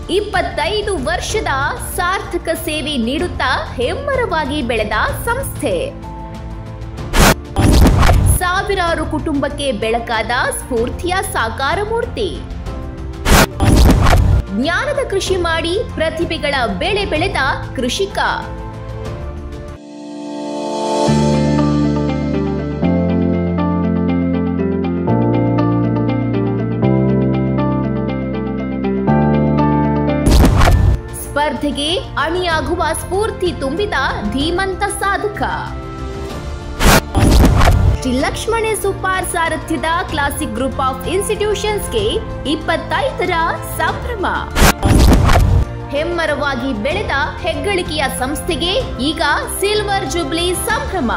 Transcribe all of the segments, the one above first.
25 ವರ್ಷದ ಸಾರ್ಥಕ ಸೇವೆ ನೀಡುತ್ತಾ ಹೆಮ್ಮರವಾಗಿ ಬೆಳೆದ ಸಂಸ್ಥೆ. ಸಾವಿರಾರು ಕುಟುಂಬಕ್ಕೆ ಬೆಳಕಾದ ಸ್ಫೂರ್ತಿಯ ಸಾಕಾರ ಮೂರ್ತಿ. ಜ್ಞಾನದ ಕೃಷಿ ಮಾಡಿ ಪ್ರತಿಭೆಗಳ ಬೆಳೆ ಬೆಳೆದ ಕೃಷಿಕ. ಸ್ಪರ್ಧೆಗೆ ಅಣಿಯಾಗುವ ಸ್ಫೂರ್ತಿ ತುಂಬಿದ ಧೀಮಂತ ಸಾಧಕ. ಶ್ರೀ ಲಕ್ಷ್ಮಣ ಸುಪಾರ್ ಸಾರಥ್ಯದ ಕ್ಲಾಸಿಕ್ ಗ್ರೂಪ್ ಆಫ್ ಇನ್ಸ್ಟಿಟ್ಯೂಷನ್ಸ್ಗೆ 25ರ ಸಂಭ್ರಮ. ಹೆಮ್ಮರವಾಗಿ ಬೆಳೆದ ಹೆಗ್ಗಳಿಕೆಯ ಸಂಸ್ಥೆಗೆ ಈಗ ಸಿಲ್ವರ್ ಜೂಬ್ಲಿ ಸಂಭ್ರಮ.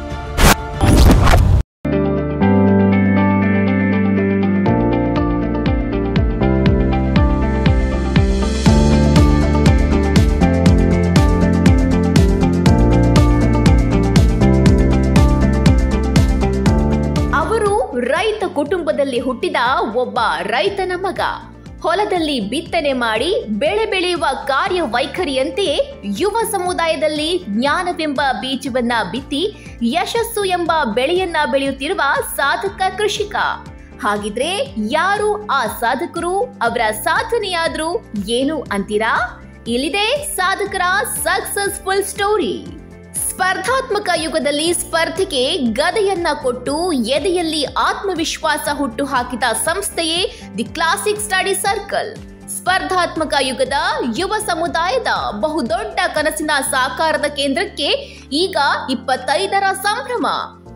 ರೈತ ಕುಟುಂಬದಲ್ಲಿ ಹುಟ್ಟಿದ ಒಬ್ಬ ರೈತನ ಮಗ. ಹೊಲದಲ್ಲಿ ಬಿತ್ತನೆ ಮಾಡಿ ಬೆಳೆ ಬೆಳೆಯುವ ಕಾರ್ಯವೈಖರಿಯಂತೆಯೇ ಯುವ ಸಮುದಾಯದಲ್ಲಿ ಜ್ಞಾನವೆಂಬ ಬೀಜವನ್ನ ಬಿತ್ತಿ ಯಶಸ್ಸು ಎಂಬ ಬೆಳೆಯನ್ನ ಬೆಳೆಯುತ್ತಿರುವ ಸಾಧಕ ಕೃಷಿಕ. ಹಾಗಿದ್ರೆ ಯಾರು ಆ ಸಾಧಕರು? ಅವರ ಸಾಧನೆಯಾದ್ರೂ ಏನು ಅಂತೀರಾ? ಇಲ್ಲಿದೆ ಸಾಧಕರ ಸಕ್ಸಸ್ಫುಲ್ ಸ್ಟೋರಿ. ಸ್ಪರ್ಧಾತ್ಮಕ ಯುಗದಲ್ಲಿ ಸ್ಪರ್ಧೆಗೆ ಗದೆಯನ್ನ ಕೊಟ್ಟು ಎದೆಯಲ್ಲಿ ಆತ್ಮವಿಶ್ವಾಸ ಹುಟ್ಟು ಹಾಕಿದ ಸಂಸ್ಥೆಯೇ ದಿ ಕ್ಲಾಸಿಕ್ ಸ್ಟಡಿ ಸರ್ಕಲ್. ಸ್ಪರ್ಧಾತ್ಮಕ ಯುಗದ ಯುವ ಸಮುದಾಯದ ಬಹುದೊಡ್ಡ ಕನಸಿನ ಸಾಕಾರದ ಕೇಂದ್ರಕ್ಕೆ ಈಗ 25ರ ಸಂಭ್ರಮ.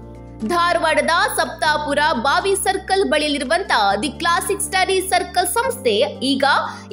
ಧಾರವಾಡದ ಸಪ್ತಾಪುರ ಬಾವಿ ಸರ್ಕಲ್ ಬಳಿಯಲ್ಲಿರುವಂತಹ ದಿ ಕ್ಲಾಸಿಕ್ ಸ್ಟಡಿ ಸರ್ಕಲ್ ಸಂಸ್ಥೆ ಈಗ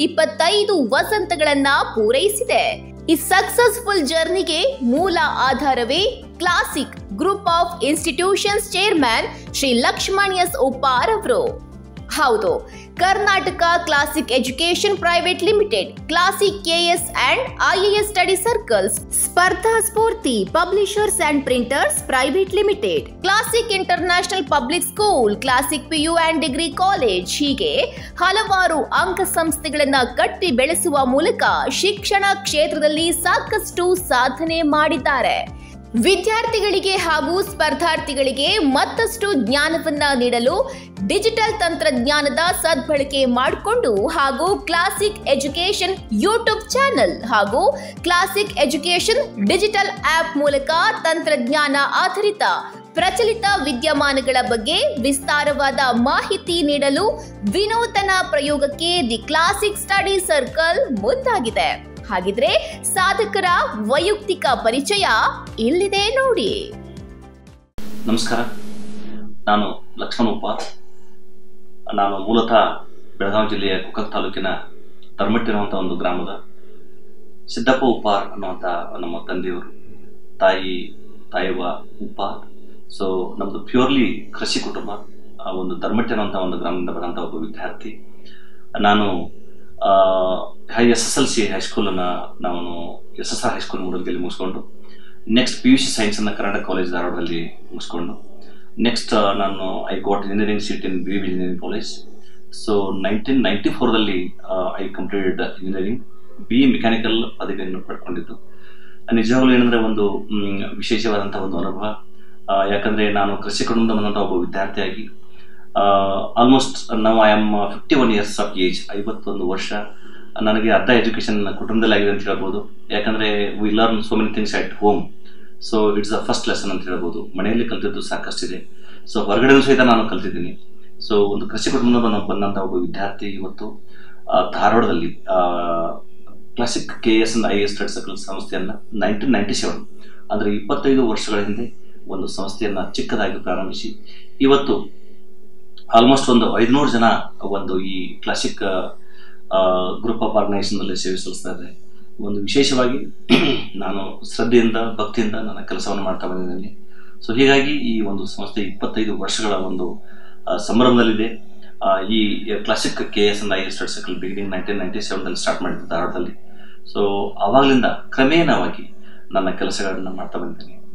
25 ವಸಂತಗಳನ್ನ ಪೂರೈಸಿದೆ. ಈ ಸಕ್ಸಸ್ಫುಲ್ ಜರ್ನಿಗೆ ಮೂಲ ಆಧಾರವೇ classic group of institutions chairman Shri Lakshman S Upar ಅವರು. ಹೌದು, Karnataka classic education private limited, classic KS and IAS study circles, Spardha Spoorthi publishers and printers private limited, classic international public school, classic PU and degree college ಹೀಗೆ ಹಲವಾರು ಅಂಗ ಸಂಸ್ಥೆಗಳನ್ನ ಕಟ್ಟಿ ಬೆಳೆಸುವ ಮೂಲಕ ಶಿಕ್ಷಣ ಕ್ಷೇತ್ರದಲ್ಲಿ ಸಾಕಷ್ಟು ಸಾಧನೆ ಮಾಡಿದ್ದಾರೆ. ವಿದ್ಯಾರ್ಥಿಗಳಿಗೆ ಹಾಗೂ ಸ್ಪರ್ಧಾರ್ಥಿಗಳಿಗೆ ಮತ್ತಷ್ಟು ಜ್ಞಾನವನ್ನ ನೀಡಲು ಡಿಜಿಟಲ್ ತಂತ್ರಜ್ಞಾನದ ಸದ್ಬಳಕೆ ಮಾಡಿಕೊಂಡು ಹಾಗೂ ಕ್ಲಾಸಿಕ್ ಎಜುಕೇಶನ್ ಯೂಟ್ಯೂಬ್ ಚಾನೆಲ್ ಹಾಗೂ ಕ್ಲಾಸಿಕ್ ಎಜುಕೇಶನ್ ಡಿಜಿಟಲ್ ಆಪ್ ಮೂಲಕ ತಂತ್ರಜ್ಞಾನ ಆಧಾರಿತ ಪ್ರಚಲಿತ ವಿದ್ಯಮಾನಗಳ ಬಗ್ಗೆ ವಿಸ್ತಾರವಾದ ಮಾಹಿತಿ ನೀಡಲು ವಿನೂತನ ಪ್ರಯೋಗಕ್ಕೆ ದಿ ಕ್ಲಾಸಿಕ್ ಸ್ಟಡಿ ಸರ್ಕಲ್ ಮುಂದಾಗಿದೆ. ಹಾಗಿದ್ರೆ ಸಾಧಕರ ವೈಯಕ್ತಿಕ ಪರಿಚಯ ಇಲ್ಲಿದೆ ನೋಡಿ. ನಮಸ್ಕಾರ, ನಾನು ಲಕ್ಷ್ಮಣ ಉಪಾರ್. ನಾನು ಮೂಲತಃ ಬೆಳಗಾವಿ ಜಿಲ್ಲೆಯ ಕುಕ್ಕಕ್ ತಾಲೂಕಿನ ತರ್ಮಟ್ಟಿ ಅನ್ನುವಂಥ ಒಂದು ಗ್ರಾಮದ ಸಿದ್ದಪ್ಪ ಉಪಾರ್ ಅನ್ನುವಂಥ ನಮ್ಮ ತಂದೆಯವರು, ತಾಯಿವ ಉಪಾರ್. ಸೊ ನಮ್ಮದು ಪ್ಯೂರ್ಲಿ ಕೃಷಿ ಕುಟುಂಬ. ಒಂದು ತರ್ಮಟ್ಟಿ ಅನ್ನುವಂಥ ಒಂದು ಗ್ರಾಮದಿಂದ ಬರುವಂಥ ಒಬ್ಬ ವಿದ್ಯಾರ್ಥಿ. ನಾನು SSLC ಹೈಸ್ಕೂಲನ್ನು ನಾನು SSR ಹೈಸ್ಕೂಲ್ ಮೂಡಲ್ಗಿಯಲ್ಲಿ ಮುಗಿಸ್ಕೊಂಡು ನೆಕ್ಸ್ಟ್ PUC ಸೈನ್ಸನ್ನು ಕರ್ನಾಟಕ ಕಾಲೇಜ್ ಧಾರವಾಡದಲ್ಲಿ ಮುಗಿಸ್ಕೊಂಡು ನೆಕ್ಸ್ಟ್ ನಾನು I got engineering seat in BB engineering college. So 1994ರಲ್ಲಿ I completed engineering, BE mechanical ಪದವಿಯನ್ನು ಪಡ್ಕೊಂಡಿದ್ದು. ನಿಜವಾಗ್ಲೂ ಏನಂದರೆ ಒಂದು ವಿಶೇಷವಾದಂಥ ಒಂದು ಅನುಭವ. ಯಾಕಂದರೆ ನಾನು ಕೃಷಿ ಕುಟುಂಬದ ಬಂದಂಥ ಒಬ್ಬ ವಿದ್ಯಾರ್ಥಿಯಾಗಿ ಆಲ್ಮೋಸ್ಟ್ ನಾವು I am 51 years of age, 51 ವರ್ಷ. ನನಗೆ ಅರ್ಧ ಎಜುಕೇಷನ್ ಕುಟುಂಬದಲ್ಲಿ ಆಗಿದೆ ಅಂತ ಹೇಳ್ಬೋದು. ಯಾಕಂದರೆ we learn so many things at home. So it's a first lesson ಅಂತ ಹೇಳ್ಬೋದು. ಮನೆಯಲ್ಲಿ ಕಲಿತಿದ್ದು ಸಾಕಷ್ಟಿದೆ, ಸೊ ಹೊರಗಡೆಯೂ ಸಹಿತ ನಾನು ಕಲ್ತಿದ್ದೀನಿ. ಸೊ ಒಂದು ಕೃಷಿ ಕುಟುಂಬದ ಬಂದಂಥ ಒಬ್ಬ ವಿದ್ಯಾರ್ಥಿ ಇವತ್ತು ಧಾರವಾಡದಲ್ಲಿ classic KS and IAS study circle ಸಂಸ್ಥೆಯನ್ನು 1997 ಅಂದರೆ 25 ವರ್ಷಗಳ ಹಿಂದೆ ಒಂದು ಸಂಸ್ಥೆಯನ್ನು ಚಿಕ್ಕದಾಗಿ ಪ್ರಾರಂಭಿಸಿ ಇವತ್ತು ಆಲ್ಮೋಸ್ಟ್ ಒಂದು 500 ಜನ ಒಂದು ಈ ಕ್ಲಾಸಿಕ್ ಗ್ರೂಪ್ ಆಫ್ ಆರ್ಗನೈಸೇಷನ್ನಲ್ಲಿ ಸೇವೆ ಸಲ್ಲಿಸ್ತಾ ಇದೆ. ಒಂದು ವಿಶೇಷವಾಗಿ ನಾನು ಶ್ರದ್ಧೆಯಿಂದ ಭಕ್ತಿಯಿಂದ ನನ್ನ ಕೆಲಸವನ್ನು ಮಾಡ್ತಾ ಬಂದಿದ್ದೀನಿ. ಸೊ ಹೀಗಾಗಿ ಈ ಒಂದು ಸಂಸ್ಥೆ 25 ವರ್ಷಗಳ ಒಂದು ಸಂಭ್ರಮದಲ್ಲಿದೆ. ಈ classic KS and IAS study circle beginning 1997ರಲ್ಲಿ ಸ್ಟಾರ್ಟ್ ಮಾಡಿದ್ದು ಧಾರವಾಡದಲ್ಲಿ. ಸೊ ಆವಾಗಲಿಂದ ಕ್ರಮೇಣವಾಗಿ ನನ್ನ ಕೆಲಸಗಳನ್ನು ಮಾಡ್ತಾ ಬಂದಿದ್ದೀನಿ.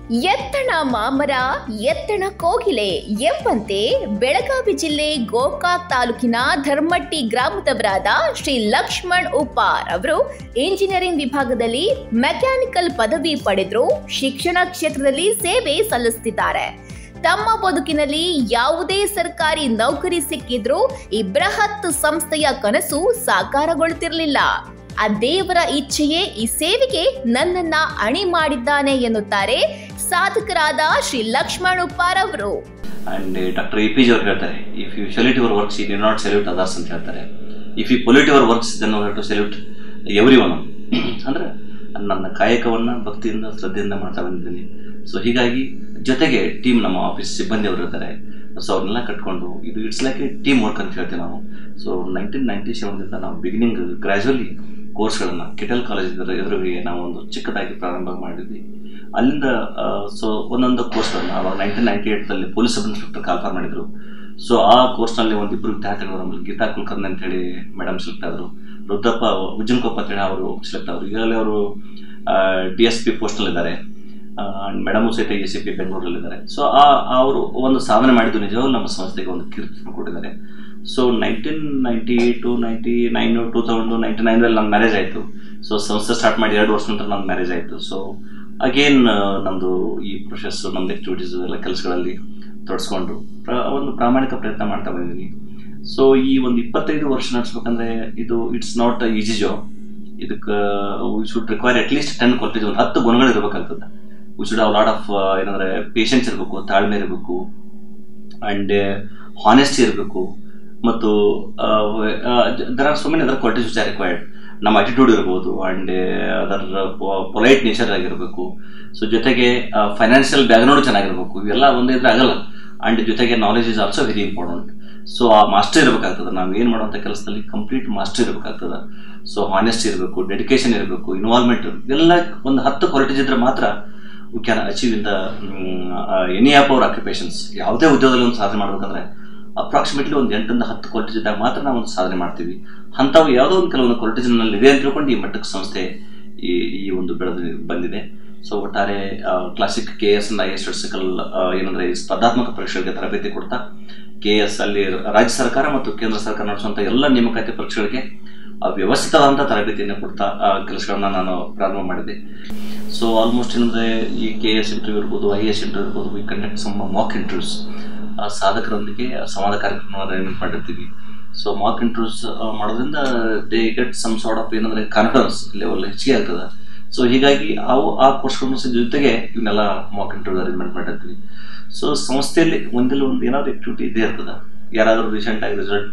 ಎತ್ತಣ ಮಾಮರ ಎತ್ತಣ ಕೋಗಿಲೆ ಎಂಬಂತೆ ಬೆಳಗಾವಿ ಜಿಲ್ಲೆ ಗೋಕಾಕ್ ತಾಲೂಕಿನ ಧರ್ಮಟ್ಟಿ ಗ್ರಾಮದವರಾದ ಶ್ರೀ ಲಕ್ಷ್ಮಣ್ ಉಪ್ಪಾರ್ ಅವರು ಇಂಜಿನಿಯರಿಂಗ್ ವಿಭಾಗದಲ್ಲಿ ಮೆಕ್ಯಾನಿಕಲ್ ಪದವಿ ಪಡೆದ್ರು ಶಿಕ್ಷಣ ಕ್ಷೇತ್ರದಲ್ಲಿ ಸೇವೆ ಸಲ್ಲಿಸುತ್ತಿದ್ದಾರೆ. ತಮ್ಮ ಬದುಕಿನಲ್ಲಿ ಯಾವುದೇ ಸರ್ಕಾರಿ ನೌಕರಿ ಸಿಕ್ಕಿದ್ರೂ ಈ ಬೃಹತ್ ಸಂಸ್ಥೆಯ ಕನಸು ಸಾಕಾರಗೊಳ್ಳುತ್ತಿರಲಿಲ್ಲ. ಆ ದೇವರ ಇಚ್ಛೆಯೇ ಈ ಸೇವೆಗೆ ನನ್ನನ್ನ ಅಣಿ ಮಾಡಿದ್ದಾನೆ ಎನ್ನುತ್ತಾರೆ ಸಾಧಕರಾದ ಶ್ರೀ ಲಕ್ಷ್ಮಣ್ ಉಪ್ಪಾರ್ ಅವರು. ಅಂಡ್ ಡಾಕ್ಟರ್ APJ ಅವರು ಹೇಳ್ತಾರೆ, if you salute your works you do not salute others ಅಂತ ಹೇಳ್ತಾರೆ. If you pollute your works then you have to salute everyone. ಅಂದ್ರೆ ನನ್ನ ಕಾಯಕವನ್ನ ಭಕ್ತಿಯಿಂದ ಶ್ರದ್ಧೆಯಿಂದ ಮಾಡ್ತಾ ಬಂದಿದ್ದೀನಿ. ಸೊ ಹೀಗಾಗಿ ಜೊತೆಗೆ ಟೀಮ್ ನಮ್ಮ ಆಫೀಸ್ ಸಿಬ್ಬಂದಿ ಅವರು ಇರ್ತಾರೆ. ಸೊ ಅವ್ರನ್ನೆಲ್ಲ ಕಟ್ಕೊಂಡು ಇದು it's like a team work ಅಂತ ಹೇಳ್ತೀವಿ ನಾವು. ಸೊ 1997 ನಾವು ಬಿಗಿನಿಂಗ್ ಗ್ರ್ಯಾಜುವಲಿ ಕೋರ್ಸ್ಗಳನ್ನು ಕಿಟಲ್ ಕಾಲೇಜ್ ಎದುರಿಗೆ ನಾವು ಒಂದು ಚಿಕ್ಕದಾಗಿ ಪ್ರಾರಂಭ ಮಾಡಿದ್ವಿ. ಅಲ್ಲಿಂದ ಸೊ ಒಂದೊಂದು ಕೋರ್ಸ್ಗಳನ್ನು ಅವಾಗ 1998 ಪೊಲೀಸ್ ಸಬ್ ಇನ್ಸ್ಪೆಕ್ಟರ್ ಕಾಲ್ಫಾರ್ ಮಾಡಿದ್ರು. ಸೊ ಆ ಕೋರ್ಸ್ನಲ್ಲಿ ಒಂದಿಬ್ಬರು ವಿದ್ಯಾರ್ಥಿಗಳು ನಮ್ಮಲ್ಲಿ ಗೀತಾ ಕುಲಕರ್ಣಿ ಅಂತೇಳಿ ಮೇಡಮ್ ಸೆಲೆಕ್ಟ್ ಆದರು, ರುದ್ರಪ್ಪ ಉಜ್ಜನಕೊಪ್ಪ ಅಂತೇಳಿ ಅವರು ಸೆಲೆಕ್ಟ್ ಆದರು. ಈಗಾಗಲೇ ಅವರು DSP ಪೋಸ್ಟ್ನಲ್ಲಿದ್ದಾರೆ, ಮೇಡಮು ಸಹಿತ ACP ಬೆಂಗಳೂರಲ್ಲಿದ್ದಾರೆ. ಸೊ ಅವರು ಒಂದು ಸಾಧನೆ ಮಾಡಿದ್ದು ನಿಜವಾಗ್ಲೂ ನಮ್ಮ ಸಂಸ್ಥೆಗೆ ಒಂದು ಕೀರ್ತಿ ಕೊಟ್ಟಿದ್ದಾರೆ. ಸೊ 1998, 99, 2000, 99 ನನ್ನ ಮ್ಯಾರೇಜ್ ಆಯಿತು. ಸೊ ಸಂಸ್ಥೆ ಸ್ಟಾರ್ಟ್ ಮಾಡಿ 2 ವರ್ಷ ನಂತರ ನನ್ನ ಮ್ಯಾರೇಜ್ ಆಯಿತು. ಸೊ ಅಗೇನ್ ನಮ್ಮದು ಈ ಪ್ರೊಸೆಸ್ ನಮ್ಮದು ಆಕ್ಟಿವಿಟೀಸ್ ಎಲ್ಲ ಕೆಲಸಗಳಲ್ಲಿ ತೊಡಸ್ಕೊಂಡು ಒಂದು ಪ್ರಾಮಾಣಿಕ ಪ್ರಯತ್ನ ಮಾಡ್ತಾ ಬಂದಿದ್ದೀನಿ. ಸೊ ಈ ಒಂದು 25 ವರ್ಷ ನಡೆಸ್ಬೇಕಂದ್ರೆ ಇದು ಇಟ್ಸ್ ನಾಟ್ ಈಸಿ ಜಾಬ್. ಇದಕ್ಕೆ we should require at least 10 qualities, ಒಂದು 10 ಗುಣಗಳು ಇರಬೇಕಾಗ್ತದೆ. We should have lot of ಏನಂದ್ರೆ ಪೇಷನ್ಸ್ ಇರಬೇಕು, ತಾಳ್ಮೆ ಇರಬೇಕು, ಅಂಡ್ ಹಾನೆಸ್ಟಿ ಇರಬೇಕು, ಮತ್ತು there are so many other qualities which are required. ನಮ್ಮ ಅಟಿಟ್ಯೂಡ್ ಇರ್ಬೋದು, ಅಂಡ್ ಅದರ್ ಪೊಲೈಟ್ ನೇಚರ್ ಆಗಿರಬೇಕು. ಸೊ ಜೊತೆಗೆ ಫೈನಾನ್ಷಿಯಲ್ ಬ್ಯಾಕ್ಗ್ರೌಂಡ್ ಚೆನ್ನಾಗಿರ್ಬೇಕು. ಇವೆಲ್ಲ ಒಂದೇ ಇದ್ರೆ ಆಗಲ್ಲ. ಅಂಡ್ ಜೊತೆಗೆ knowledge is also very important. So ಆ ಮಾಸ್ಟರ್ ಇರಬೇಕಾಗ್ತದೆ. ನಾವು ಏನು ಮಾಡುವಂಥ ಕೆಲಸದಲ್ಲಿ ಕಂಪ್ಲೀಟ್ ಮಾಸ್ಟರ್ ಇರಬೇಕಾಗ್ತದೆ. ಸೊ ಹಾನೆಸ್ಟಿ ಇರಬೇಕು, ಡೆಡಿಕೇಶನ್ ಇರಬೇಕು, ಇನ್ವಾಲ್ವ್ಮೆಂಟ್ ಎಲ್ಲ ಒಂದು 10 ಕ್ವಾಲಿಟೀಸ್ ಇದ್ರೆ ಮಾತ್ರ we can achieve in the any of our occupations. ಯಾವುದೇ ಉದ್ಯೋಗದಲ್ಲಿ ಒಂದು ಸಾಧನೆ ಮಾಡ್ಬೇಕಂದ್ರೆ ಅಪ್ರಾಕ್ಸಿಮೇಟ್ಲಿ ಒಂದು 8 ಇಂದ 10 ಕ್ವಾಲಿಟೀಸ್ ಇದ್ದಾಗ ಮಾತ್ರ ನಾವು ಒಂದು ಸಾಧನೆ ಮಾಡ್ತೀವಿ. ಅಂಥವು ಯಾವುದೋ ಒಂದು ಕೆಲವೊಂದು ಕ್ವಾಲಿಟೀಸ್ ನಲ್ಲಿ ಇದೆ ಅಂತ ತಿಳ್ಕೊಂಡು ಈ ಮಟ್ಟಕ್ಕೆ ಸಂಸ್ಥೆ ಈ ಒಂದು ಬೆಳೆದು ಬಂದಿದೆ. ಸೊ ಒಟ್ಟಾರೆ Classic KS and IAS Study Circle ಏನಂದ್ರೆ ಸ್ಪರ್ಧಾತ್ಮಕ ಪರೀಕ್ಷೆಗಳಿಗೆ ತರಬೇತಿ ಕೊಡ್ತಾ KS ಅಲ್ಲಿ ರಾಜ್ಯ ಸರ್ಕಾರ ಮತ್ತು ಕೇಂದ್ರ ಸರ್ಕಾರ ನಡೆಸುವಂಥ ಎಲ್ಲ ನೇಮಕಾತಿ ಪರೀಕ್ಷೆಗಳಿಗೆ ವ್ಯವಸ್ಥಿತವಾದಂಥ ತರಬೇತಿಯನ್ನು ಕೊಡ್ತಾ ಕೆಲಸಗಳನ್ನ ನಾನು ಪ್ರಾರಂಭ ಮಾಡಿದೆ. ಸೊ ಆಲ್ಮೋಸ್ಟ್ ಏನಂದ್ರೆ ಈ KS ಇಂಟರ್ವ್ಯೂ ಇರ್ಬೋದು, IAS ಇಂಟರ್ವ್ಯೂ ಇರ್ಬೋದು, we conduct some mock interviews. ಸಾಧಕರೊಂದಿಗೆ ಸಂವಾದ ಕಾರ್ಯಕ್ರಮವನ್ನು ಅರೇಂಜ್ ಮಾಡಿರ್ತೀವಿ. ಸೊ ಮಾಕ್ ಇಂಟರ್ವ್ಯೂಸ್ ಮಾಡೋದ್ರಿಂದ they get some sort of ಏನಂದ್ರೆ ಕಾನ್ಫಿಡೆನ್ಸ್ ಲೆವೆಲ್ ಹೆಚ್ಚಿಗೆ ಆಗ್ತದೆ. ಸೊ ಹೀಗಾಗಿ ಆ ಕೋರ್ಸ್ಗಳ ಜೊತೆಗೆ ಇವನ್ನೆಲ್ಲ ಮಾಕ್ ಇಂಟರ್ವ್ಯೂ ಅರೇಂಜ್ಮೆಂಟ್ ಮಾಡಿರ್ತೀವಿ. ಸೊ ಸಂಸ್ಥೆಯಲ್ಲಿ ಒಂದಿಲ್ಲ ಒಂದು ಏನಾದ್ರು ಆಕ್ಟಿವಿಟಿ ಇದೇ ಇರ್ತದೆ. ಯಾರಾದರೂ ರೀಸೆಂಟಾಗಿ ರಿಸಲ್ಟ್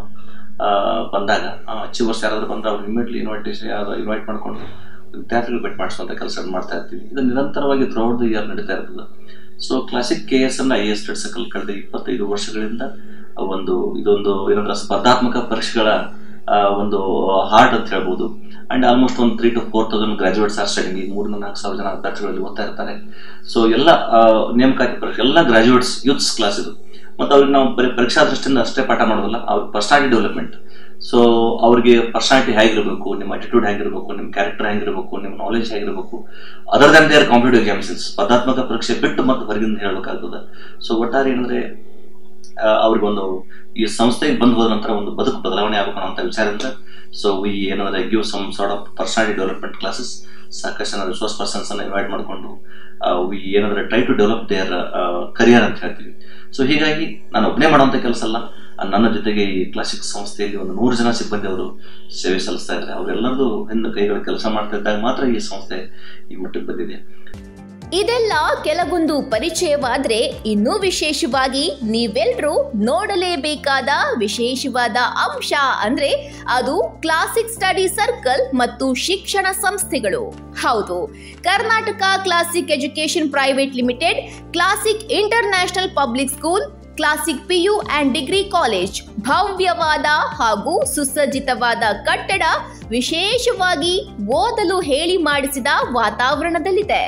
ಬಂದಾಗ ಅಚೀವರ್ಸ್ ಯಾರಾದರೂ ಬಂದ್ರೆ ಅವ್ರು ಇಮಿಡಿಯೇಟ್ಲಿ ಇನ್ವೈಟ್ ಮಾಡ್ಕೊಂಡು ವಿದ್ಯಾರ್ಥಿಗಳು ಭೇಟಿ ಮಾಡಿಸುವಂಥ ಕೆಲಸ ಮಾಡ್ತಾ ಇರ್ತೀವಿ. ಇದು ನಿರಂತರವಾಗಿ ಥ್ರೂಔಟ್ ದ ಇಯರ್ ನಡೀತಾ ಇರ್ತದೆ. So Classic KS and IAS Study Circle ಕಳೆದ 25 ವರ್ಷಗಳಿಂದ ಇದೊಂದು ಏನಂದ್ರೆ ಸ್ಪರ್ಧಾತ್ಮಕ ಪರೀಕ್ಷೆಗಳ ಒಂದು ಹಾರ್ಟ್ ಅಂತ ಹೇಳ್ಬೋದು. ಅಂಡ್ ಆಲ್ಮೋಸ್ಟ್ ಒಂದು 3,000 to 4,000 ಗ್ರಾಜುಯೇಟ್ಸ್ ಆರ್ ಸ್ಟಡಿಂಗ್. 3,000-4,000 ಜನ ವಿದ್ಯಾರ್ಥಿಗಳಲ್ಲಿ ಓದ್ತಾ ಇರ್ತಾರೆ. ಸೊ ಎಲ್ಲ ನೇಮಕಾತಿ ಪರೀಕ್ಷೆ ಎಲ್ಲ ಗ್ರಾಜುಯೇಟ್ಸ್ ಯೂತ್ಸ್ ಕ್ಲಾಸ್ ಇದು. ಮತ್ತು ಅವ್ರಿಗೆ ನಾವು ಪರೀಕ್ಷಾ ದೃಷ್ಟಿಯಿಂದ ಅಷ್ಟೇ ಪಾಠ ಮಾಡೋದಿಲ್ಲ, ಅವ್ರಿಗೆ ಪರ್ಸನಾಲಿಟಿ ಡೆವಲಪ್ಮೆಂಟ್. ಸೊ ಅವ್ರಿಗೆ ಪರ್ಸನಾಲಿಟಿ ಹೇಗಿರಬೇಕು, ನಿಮ್ಮ ಅಟಿಟ್ಯೂಡ್ ಹೇಗಿರಬೇಕು, ನಿಮ್ಮ ಕ್ಯಾರೆಕ್ಟರ್ ಹೇಗಿರಬೇಕು, ನಿಮ್ಮ ನಾಲೆಜ್ ಹೇಗಿರಬೇಕು, other than their competitive examinations, ಸ್ಪರ್ಧಾತ್ಮಕ ಪರೀಕ್ಷೆ ಬಿಟ್ಟು ಮತ್ತು ಹೊರಗಿಂದ ಹೇಳಬೇಕಾಗ್ತದೆ. ಸೊ ಒಟ್ಟಾರೆ ಏನಂದ್ರೆ ಅವ್ರಿಗೊಂದು ಈ ಸಂಸ್ಥೆಗೆ ಬಂದು ಹೋದ ನಂತರ ಒಂದು ಬದುಕು ಬದಲಾವಣೆ ಆಗಬೇಕು ಅನ್ನೋ ವಿಚಾರದಿಂದ ಸೊ ಏನಂದ್ರೆ give some sort of personality development classes. ಸಾಕಷ್ಟು ರಿಸೋರ್ಸ್ ಪರ್ಸನ್ಸ್ ಅನ್ನ ಇನ್ವೈಟ್ ಮಾಡಿಕೊಂಡು ಏನಂದ್ರೆ try to develop their career ಅಂತ ಹೇಳ್ತೀವಿ. ಸೊ ಹೀಗಾಗಿ ನಾನು ಒಬ್ಬನೇ ಮಾಡುವಂಥ ಕೆಲಸ ಅಲ್ಲ, ನನ್ನ ಜೊತೆಗೆ ಈ ಕ್ಲಾಸಿಕ್ ಸಂಸ್ಥೆಯಲ್ಲಿ ಒಂದು 100 ಜನ ಸಿಬ್ಬಂದಿ ಅವರು ಸೇವೆ ಸಲ್ಲಿಸ್ತಾ ಇದ್ದಾರೆ. ಅವರೆಲ್ಲರದು ಹಿಂದೆ ಕೈಗಳ ಕೆಲಸ ಮಾಡ್ತಾ ಇದ್ದಾಗ ಮಾತ್ರ ಈ ಸಂಸ್ಥೆ ಈ ಮಟ್ಟಕ್ಕೆ ಬಂದಿದೆ. ಇದೆಲ್ಲ ಕೆಲವೊಂದು ಪರಿಚಯವಾದ್ರೆ ಇನ್ನೂ ವಿಶೇಷವಾಗಿ ನೀವೆಲ್ಲರೂ ನೋಡಲೇಬೇಕಾದ ವಿಶೇಷವಾದ ಅಂಶ ಅಂದ್ರೆ ಅದು ಕ್ಲಾಸಿಕ್ ಸ್ಟಡಿ ಸರ್ಕಲ್ ಮತ್ತು ಶಿಕ್ಷಣ ಸಂಸ್ಥೆಗಳು. ಹೌದು, Karnataka classic education private limited, classic international public school, Classic PU and degree College ಭವ್ಯವಾದ ಹಾಗೂ ಸುಸಜ್ಜಿತವಾದ ಕಟ್ಟಡ, ವಿಶೇಷವಾಗಿ ಓದಲು ಹೇಳಿ ಮಾಡಿಸಿದ ವಾತಾವರಣದಲ್ಲಿದೆ.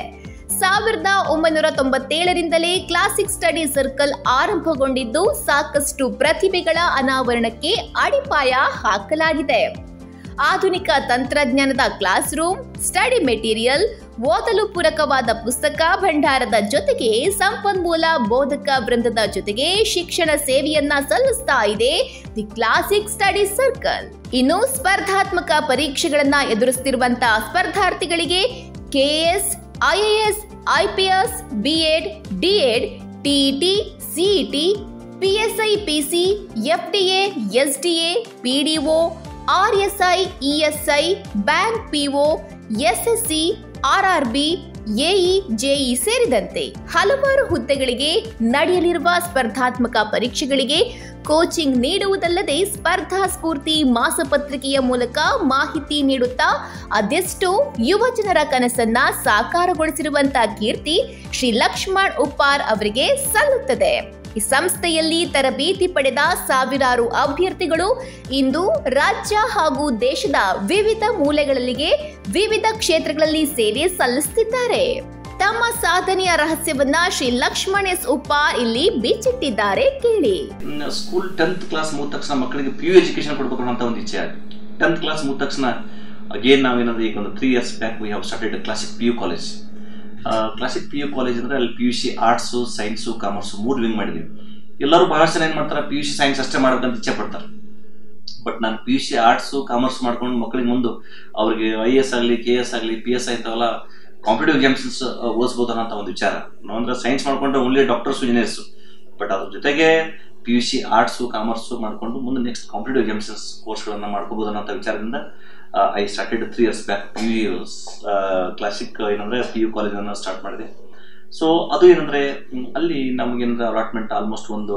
1997ರಿಂದಲೇ ಕ್ಲಾಸಿಕ್ ಸ್ಟಡಿ ಸರ್ಕಲ್ ಆರಂಭಗೊಂಡಿದ್ದು ಸಾಕಷ್ಟು ಪ್ರತಿಭೆಗಳ ಅನಾವರಣಕ್ಕೆ ಅಡಿಪಾಯ ಹಾಕಲಾಗಿದೆ. ಆಧುನಿಕ ತಂತ್ರಜ್ಞಾನದ ಕ್ಲಾಸ್ ರೂಮ್, ಸ್ಟಡಿ ಮೆಟೀರಿಯಲ್, ಓದಲು ಪೂರಕವಾದ ಪುಸ್ತಕ ಭಂಡಾರದ ಜೊತೆಗೆ ಸಂಪನ್ಮೂಲ ಬೋಧಕ ವೃಂದದ ಜೊತೆಗೆ ಶಿಕ್ಷಣ ಸೇವೆಯನ್ನ ಸಲ್ಲಿಸ್ತಾ ಇದೆ ದಿ ಕ್ಲಾಸಿಕ್ ಸ್ಟಡಿ ಸರ್ಕಲ್. ಇನ್ನು ಸ್ಪರ್ಧಾತ್ಮಕ ಪರೀಕ್ಷೆಗಳನ್ನ ಎದುರಿಸುತ್ತಿರುವಂತಹ ಸ್ಪರ್ಧಾರ್ಥಿಗಳಿಗೆ KAS, IAS, IPS, BEd, DEd, TET, CET, PSI, PC, FDA, SDA, PDO, RSI, ESI, bank PO, SSC, RRB, AE, JE ಸೇರಿದಂತೆ ಹಲವಾರು ಹುದ್ದೆಗಳಿಗೆ ನಡೆಯಲಿರುವ ಸ್ಪರ್ಧಾತ್ಮಕ ಪರೀಕ್ಷೆಗಳಿಗೆ ಕೋಚಿಂಗ್ ನೀಡುವುದಲ್ಲದೆ ಸ್ಪರ್ಧಾ ಸ್ಫೂರ್ತಿ ಮಾಸಪತ್ರಿಕೆಯ ಮೂಲಕ ಮಾಹಿತಿ ನೀಡುತ್ತಾ ಅದೆಷ್ಟೋ ಯುವ ಜನರ ಕನಸನ್ನ ಸಾಕಾರಗೊಳಿಸಿರುವಂತಹ ಕೀರ್ತಿ ಶ್ರೀ ಲಕ್ಷ್ಮಣ್ ಉಪ್ಪಾರ್ ಅವರಿಗೆ ಸಲ್ಲುತ್ತದೆ. ಈ ಸಂಸ್ಥೆಯಲ್ಲಿ ತರಬೇತಿ ಪಡೆದ ಸಾವಿರಾರು ಅಭ್ಯರ್ಥಿಗಳು ಇಂದು ರಾಜ್ಯ ಹಾಗೂ ದೇಶದ ವಿವಿಧ ಮೂಲೆಗಳಿಗೆ ವಿವಿಧ ಕ್ಷೇತ್ರಗಳಲ್ಲಿ ಸೇವೆ ಸಲ್ಲಿಸುತ್ತಿದ್ದಾರೆ. ತಮ್ಮ ಸಾಧನೆಯ ರಹಸ್ಯವನ್ನ ಶ್ರೀ ಲಕ್ಷ್ಮಣ್ ಎಸ್ ಉಪ್ಪಾರ್ ಇಲ್ಲಿ ಬಿಚ್ಚಿಟ್ಟಿದ್ದಾರೆ, ಕೇಳಿ. ಸ್ಕೂಲ್ 10th ಕ್ಲಾಸ್ ಮುಗಿದ ತಕ್ಷಣ ಮಕ್ಕಳಿಗೆ PU ಎಜುಕೇಶನ್ ಕೊಡಬೇಕು ಅಂತ ಒಂದು ಇಚ್ಛೆ ಆಗಿದೆ. 10th ಕ್ಲಾಸ್ ಮುಗಿದ ತಕ್ಷಣ ಅಗೇನ್ ನಾವೇನಂದ್ರೆ ಈಗ ಒಂದು 3 years back we have started Classic PU College. Classic PU College ಅಂದ್ರೆ ಅಲ್ಲಿ PUC arts, science, commerce 3 wing ಮಾಡಿದ್ವಿ. ಎಲ್ಲರೂ ಬಹಳಷ್ಟು ಜನ ಏನ್ ಮಾಡ್ತಾರೆ, PUC ಸೈನ್ಸ್ ಅಷ್ಟೇ ಮಾಡ್ಬೇಕಂತ ಇಚ್ಛೆ ಪಡ್ತಾರೆ. ಬಟ್ ನಾನು PUC ಆರ್ಟ್ಸು, ಕಾಮರ್ಸ್ ಮಾಡ್ಕೊಂಡು ಮಕ್ಕಳಿಗೆ ಮುಂದೆ ಅವ್ರಿಗೆ IAS ಆಗಲಿ, KS ಆಗಲಿ, PS ಆಯ್ತಾವಲ್ಲ ಕಾಂಪಿಟೇಟಿವ್ ಎಕ್ಸಾಮ್ಸ್ ಓದಿಸ್ಬೋದು ಅನ್ನೋ ಒಂದು ವಿಚಾರ. ನಾವಂದ್ರೆ ಸೈನ್ಸ್ ಮಾಡ್ಕೊಂಡ್ರೆ ಓನ್ಲಿ ಡಾಕ್ಟರ್ಸು, ಇಂಜಿನಿಯರ್ಸು. ಬಟ್ ಅದ್ರ ಜೊತೆಗೆ PUC ಆರ್ಟ್ಸು, ಕಾಮರ್ಸು ಮಾಡ್ಕೊಂಡು ಮುಂದೆ ನೆಕ್ಸ್ಟ್ ಕಾಂಪಿಟೇಟಿವ್ ಎಕ್ಸಾಮ್ಸ್ ಕೋರ್ಸ್ಗಳನ್ನ ಮಾಡ್ಕೋಬಹುದು ಅನ್ನೋ ವಿಚಾರದಿಂದ I started 3 years back Classic ಏನಂದ್ರೆ PU ಕಾಲೇಜನ್ನು ಸ್ಟಾರ್ಟ್ ಮಾಡಿದೆ. ಸೊ ಅದು ಏನಂದ್ರೆ ಅಲ್ಲಿ ನಮಗೇನಂದ್ರೆ ಅಲಾಟ್ಮೆಂಟ್ ಆಲ್ಮೋಸ್ಟ್ ಒಂದು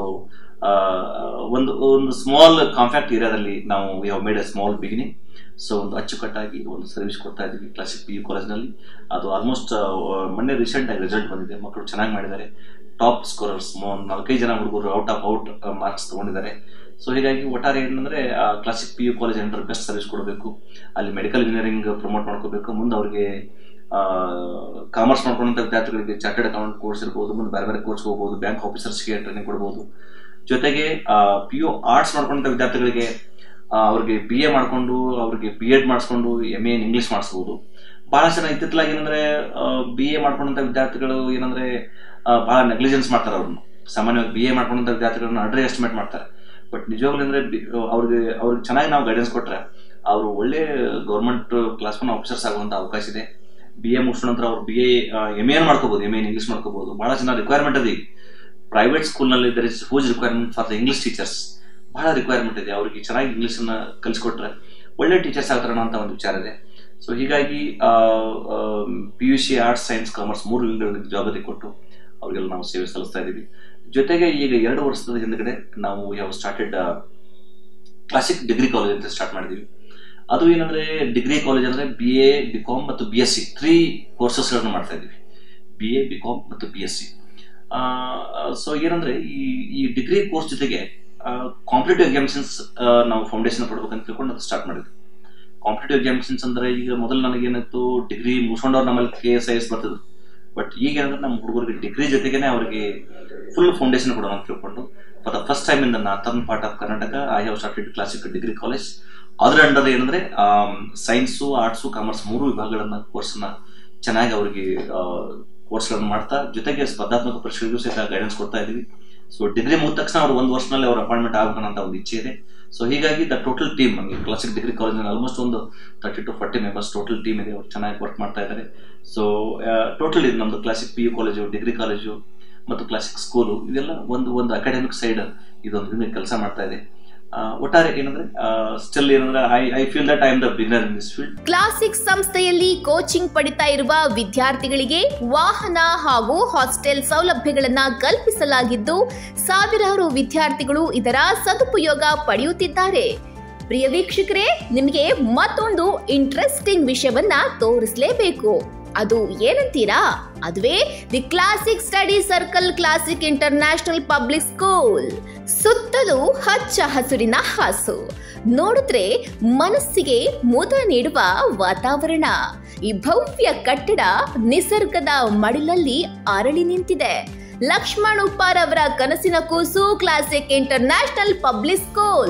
ಸ್ಮಾಲ್ ಕಾಂಪ್ಯಾಕ್ಟ್ ಏರಿಯಾದಲ್ಲಿ ನಾವು we have made a small beginning. So ಒಂದು ಅಚ್ಚುಕಟ್ಟಾಗಿ ಒಂದು ಸರ್ವಿಸ್ ಕೊಡ್ತಾ ಇದ್ದೀವಿ ಕ್ಲಾಸಿಕ್ PU ಕಾಲೇಜ್ನಲ್ಲಿ. ಅದು ಆಲ್ಮೋಸ್ಟ್ ಮೊನ್ನೆ ರೀಸೆಂಟ್ ಆಗಿ ರಿಸಲ್ಟ್ ಬಂದಿದೆ, ಮಕ್ಕಳು ಚೆನ್ನಾಗಿ ಮಾಡಿದ್ದಾರೆ. ಟಾಪ್ ಸ್ಕೋರರ್ಸ್ 4-5 ಜನ ಹುಡುಗರು ಔಟ್ ಮಾರ್ಕ್ಸ್ ತಗೊಂಡಿದ್ದಾರೆ. ಸೊ ಹೀಗಾಗಿ ಒಟ್ಟಾರೆ ಏನಂದ್ರೆ ಕ್ಲಾಸಿಕ್ PU ಕಾಲೇಜ್ ಅಂದ್ರೆ ಬೆಸ್ಟ್ ಸರ್ವಿಸ್ ಕೊಡಬೇಕು, ಅಲ್ಲಿ ಮೆಡಿಕಲ್ ಇಂಜಿನಿಯರಿಂಗ್ ಪ್ರಮೋಟ್ ಮಾಡ್ಕೋಬೇಕು, ಮುಂದೆ ಅವ್ರಿಗೆ ಕಾಮರ್ಸ್ ಮಾಡ್ಕೊಂಡಂಥ ವಿದ್ಯಾರ್ಥಿಗಳಿಗೆ ಚಾರ್ಟೆಡ್ ಅಕೌಂಟ್ ಕೋರ್ಸ್ ಇರ್ಬೋದು, ಮುಂದೆ ಬೇರೆ ಬೇರೆ ಕೋರ್ಸ್ಗೆ ಹೋಗ್ಬೋದು, ಬ್ಯಾಂಕ್ ಆಫೀಸರ್ಸ್ಗೆ ಟ್ರೈನಿಂಗ್ ಕೊಡ್ಬೋದು. ಜೊತೆಗೆ PU ಆರ್ಟ್ಸ್ ಮಾಡ್ಕೊಂಡಂಥ ವಿದ್ಯಾರ್ಥಿಗಳಿಗೆ ಅವ್ರಿಗೆ BA ಮಾಡ್ಕೊಂಡು ಅವ್ರಿಗೆ BEd ಮಾಡಿಸ್ಕೊಂಡು MA ಇನ್ ಇಂಗ್ಲೀಷ್ ಮಾಡಿಸ್ಬೋದು. ಬಹಳ ಜನ ಇತ್ತಿತ್ತಲಾಗಿ ಏನಂದ್ರೆ BA ಮಾಡ್ಕೊಂಡಂಥ ವಿದ್ಯಾರ್ಥಿಗಳು ಏನಂದ್ರೆ ಬಹಳ ನೆಗ್ಲಿಜೆನ್ಸ್ ಮಾಡ್ತಾರೆ. ಅವ್ರನ್ನ ಸಾಮಾನ್ಯವಾಗಿ BA ಮಾಡ್ಕೊಂಡಂಥ ವಿದ್ಯಾರ್ಥಿಗಳನ್ನ ಅಂಡರ್ ಎಸ್ಟಿಮೇಟ್ ಮಾಡ್ತಾರೆ. ಬಟ್ ನಿಜವಾಗ್ಲೂ ಅಂದ್ರೆ ಅವ್ರಿಗೆ ಚೆನ್ನಾಗಿ ನಾವು ಗೈಡೆನ್ಸ್ ಕೊಟ್ರೆ ಅವರು ಒಳ್ಳೆ ಗೌರ್ಮೆಂಟ್ ಕ್ಲಾಸ್ 1 ಆಫೀಸರ್ಸ್ ಆಗುವಂತ ಅವಕಾಶ ಇದೆ. BA ಮುಗಿಸಿದ ನಂತರ ಅವ್ರು BA MA ಮಾಡ್ಕೋಬಹುದು, MA ಇನ್ ಇಂಗ್ಲೀಷ್ ಮಾಡ್ಕೋಬಹುದು. ಬಹಳ ಜನ ರಿಕ್ವೈರ್ಮೆಂಟ್ ಇದೆ. ಪ್ರೈವೇಟ್ ಸ್ಕೂಲ್ನಲ್ಲಿ there is huge requirement for the English teachers. ಬಹಳ ರಿಕ್ವೈರ್ಮೆಂಟ್ ಇದೆ. ಅವ್ರಿಗೆ ಚೆನ್ನಾಗಿ ಇಂಗ್ಲೀಷನ್ನ ಕಲಿಸ್ಕೊಟ್ರೆ ಒಳ್ಳೆ ಟೀಚರ್ಸ್ ಆಗ್ತಾರ ಅಂತ ಒಂದು ವಿಚಾರ ಇದೆ. ಸೊ ಹೀಗಾಗಿ PUC ಆರ್ಟ್ಸ್, ಸೈನ್ಸ್, ಕಾಮರ್ಸ್ 3 ವಿಂಗ್ಗಳಿಗೆ ಜವಾಬ್ದಾರಿ ಕೊಟ್ಟು ಅವ್ರಿಗೆಲ್ಲ ನಾವು ಸೇವೆ ಸಲ್ಲಿಸ್ತಾ ಇದ್ದೀವಿ. ಜೊತೆಗೆ ಈಗ 2 ವರ್ಷದ ಹಿಂದ್ಗಡೆ ನಾವು ಯಾವ ಸ್ಟಾರ್ಟೆಡ್ ಕ್ಲಾಸಿಕ್ ಡಿಗ್ರಿ ಕಾಲೇಜ್ ಅಂತ ಸ್ಟಾರ್ಟ್ ಮಾಡಿದೀವಿ. ಅದು ಏನಂದ್ರೆ ಡಿಗ್ರಿ ಕಾಲೇಜ್ ಅಂದ್ರೆ BA, BCom ಮತ್ತು BSc 3 ಕೋರ್ಸಸ್ಗಳನ್ನ ಮಾಡ್ತಾ ಇದ್ದೀವಿ. BA, BCom ಮತ್ತು BSc. ಸೊ ಏನಂದ್ರೆ ಈ ಡಿಗ್ರಿ ಕೋರ್ಸ್ ಜೊತೆಗೆ ಕಾಂಪಿಟೇಟಿವ್ ಎಕ್ಸಾಮಿನೇಷನ್ಸ್ ನಾವು ಫೌಂಡೇಶನ್ ಕೊಡ್ಬೇಕಂತ ತಿಳ್ಕೊಂಡು ಅದು ಸ್ಟಾರ್ಟ್ ಮಾಡಿದ್ವಿ. ಕಾಂಪಿಟೇಟಿವ್ ಎಕ್ಸಾಮಿನೇಷನ್ಸ್ ಅಂದ್ರೆ ಈಗ ಮೊದಲು ನನಗೇನಿತ್ತು, ಡಿಗ್ರಿ ಮುಗಿಸ್ಕೊಂಡವ್ರು ನಮ್ಮಲ್ಲಿ KS IAS ಬರ್ತದ್ರು. ಬಟ್ ಈಗ ಏನಂದ್ರೆ ನಮ್ಮ ಹುಡುಗರಿಗೆ ಡಿಗ್ರಿ ಜೊತೆಗೇನೆ ಅವರಿಗೆ ಫುಲ್ ಫೌಂಡೇಶನ್ ಕೊಡೋಣ ಅಂತ ತಿಳ್ಕೊಂಡು for the first time in the northern part of Karnataka I have started Classic Degree College. ಅದರ ಅಂಡರ್ ಏನಂದ್ರೆ ಸೈನ್ಸು, ಆರ್ಟ್ಸು, ಕಾಮರ್ಸ್ 3 ವಿಭಾಗಗಳನ್ನ ಕೋರ್ಸ್ನ ಚೆನ್ನಾಗಿ ಅವರಿಗೆ ಕೋರ್ಸ್ಗಳನ್ನು ಮಾಡ್ತಾ ಜೊತೆಗೆ ಸ್ಪರ್ಧಾತ್ಮಕ ಪರೀಕ್ಷೆಗಳಿಗೂ ಸಹಿತ ಗೈಡೆನ್ಸ್ ಕೊಡ್ತಾ ಇದೀವಿ. ಸೊ ಡಿಗ್ರಿ ಮುಗಿದ ತಕ್ಷಣ ಅವ್ರು 1 ವರ್ಷದಲ್ಲಿ ಅವ್ರ ಅಪಾಯಿಂಟ್ಮೆಂಟ್ ಆಗಬೇಕಂತ ಒಂದು ಇಚ್ಛೆ ಇದೆ. ಸೊ ಹೀಗಾಗಿ the total team Classic Degree ಕಾಲೇಜ್ನಲ್ಲಿ ಆಲ್ಮೋಸ್ಟ್ ಒಂದು 30 to 40 ಮೆಂಬರ್ಸ್ ಟೋಟಲ್ ಟೀಮ್ ಇದೆ. ಅವ್ರು ಚೆನ್ನಾಗಿ ವರ್ಕ್ ಮಾಡ್ತಾ ಇದ್ದಾರೆ. ಸೊ ಟೋಟಲ್ ಇದು ನಮ್ದು Classic PU college, Degree College ಮತ್ತು ಕ್ಲಾಸಿಕ್ ಸ್ಕೂಲು ಇವೆಲ್ಲ ಒಂದು ಅಕಾಡೆಮಿಕ್ ಸೈಡ್ ಇದೊಂದು ಕೆಲಸ ಮಾಡ್ತಾ ಇದೆ. ಒಟ್ಟಾರೆ ಏನಂದ್ರೆ ಸ್ಟಿಲ್ ಏನಂದ್ರೆ I feel that I am the beginner in this field. Classic ಸಂಸ್ಥೆಯಲ್ಲಿ ಕೋಚಿಂಗ್ ಪಡಿತಾ ಇರುವ ವಿದ್ಯಾರ್ಥಿಗಳಿಗೆ ವಾಹನ ಹಾಗೂ ಹಾಸ್ಟೆಲ್ ಸೌಲಭ್ಯಗಳನ್ನ ಕಲ್ಪಿಸಲಾಗಿದ್ದು ಸಾವಿರಾರು ವಿದ್ಯಾರ್ಥಿಗಳು ಇದರ ಸದುಪಯೋಗ ಪಡೆಯುತ್ತಿದ್ದಾರೆ. ಪ್ರಿಯ ವೀಕ್ಷಕರೇ, ನಿಮಗೆ ಮತ್ತೊಂದು ಇಂಟ್ರೆಸ್ಟಿಂಗ್ ವಿಷಯವನ್ನ ತೋರಿಸಲೇಬೇಕು. ಅದು ಏನಂತೀರಾ? ಅದುವೇ the classic study Circle Classic international public School. ಸುತ್ತಲೂ ಹಚ್ಚ ಹಸುರಿನ ಹಾಸು, ನೋಡಿದ್ರೆ ಮನಸ್ಸಿಗೆ ಮುದ ನೀಡುವ ವಾತಾವರಣ. ಈ ಭವ್ಯ ಕಟ್ಟಡ ನಿಸರ್ಗದ ಮಡಿಲಲ್ಲಿ ಅರಳಿ ನಿಂತಿದೆ. ಲಕ್ಷ್ಮಣ್ ಉಪ್ಪಾರ್ ಅವರ ಕನಸಿನ ಕೂಸು ಕ್ಲಾಸಿಕ್ ಇಂಟರ್ನ್ಯಾಷನಲ್ ಪಬ್ಲಿಕ್ ಸ್ಕೂಲ್.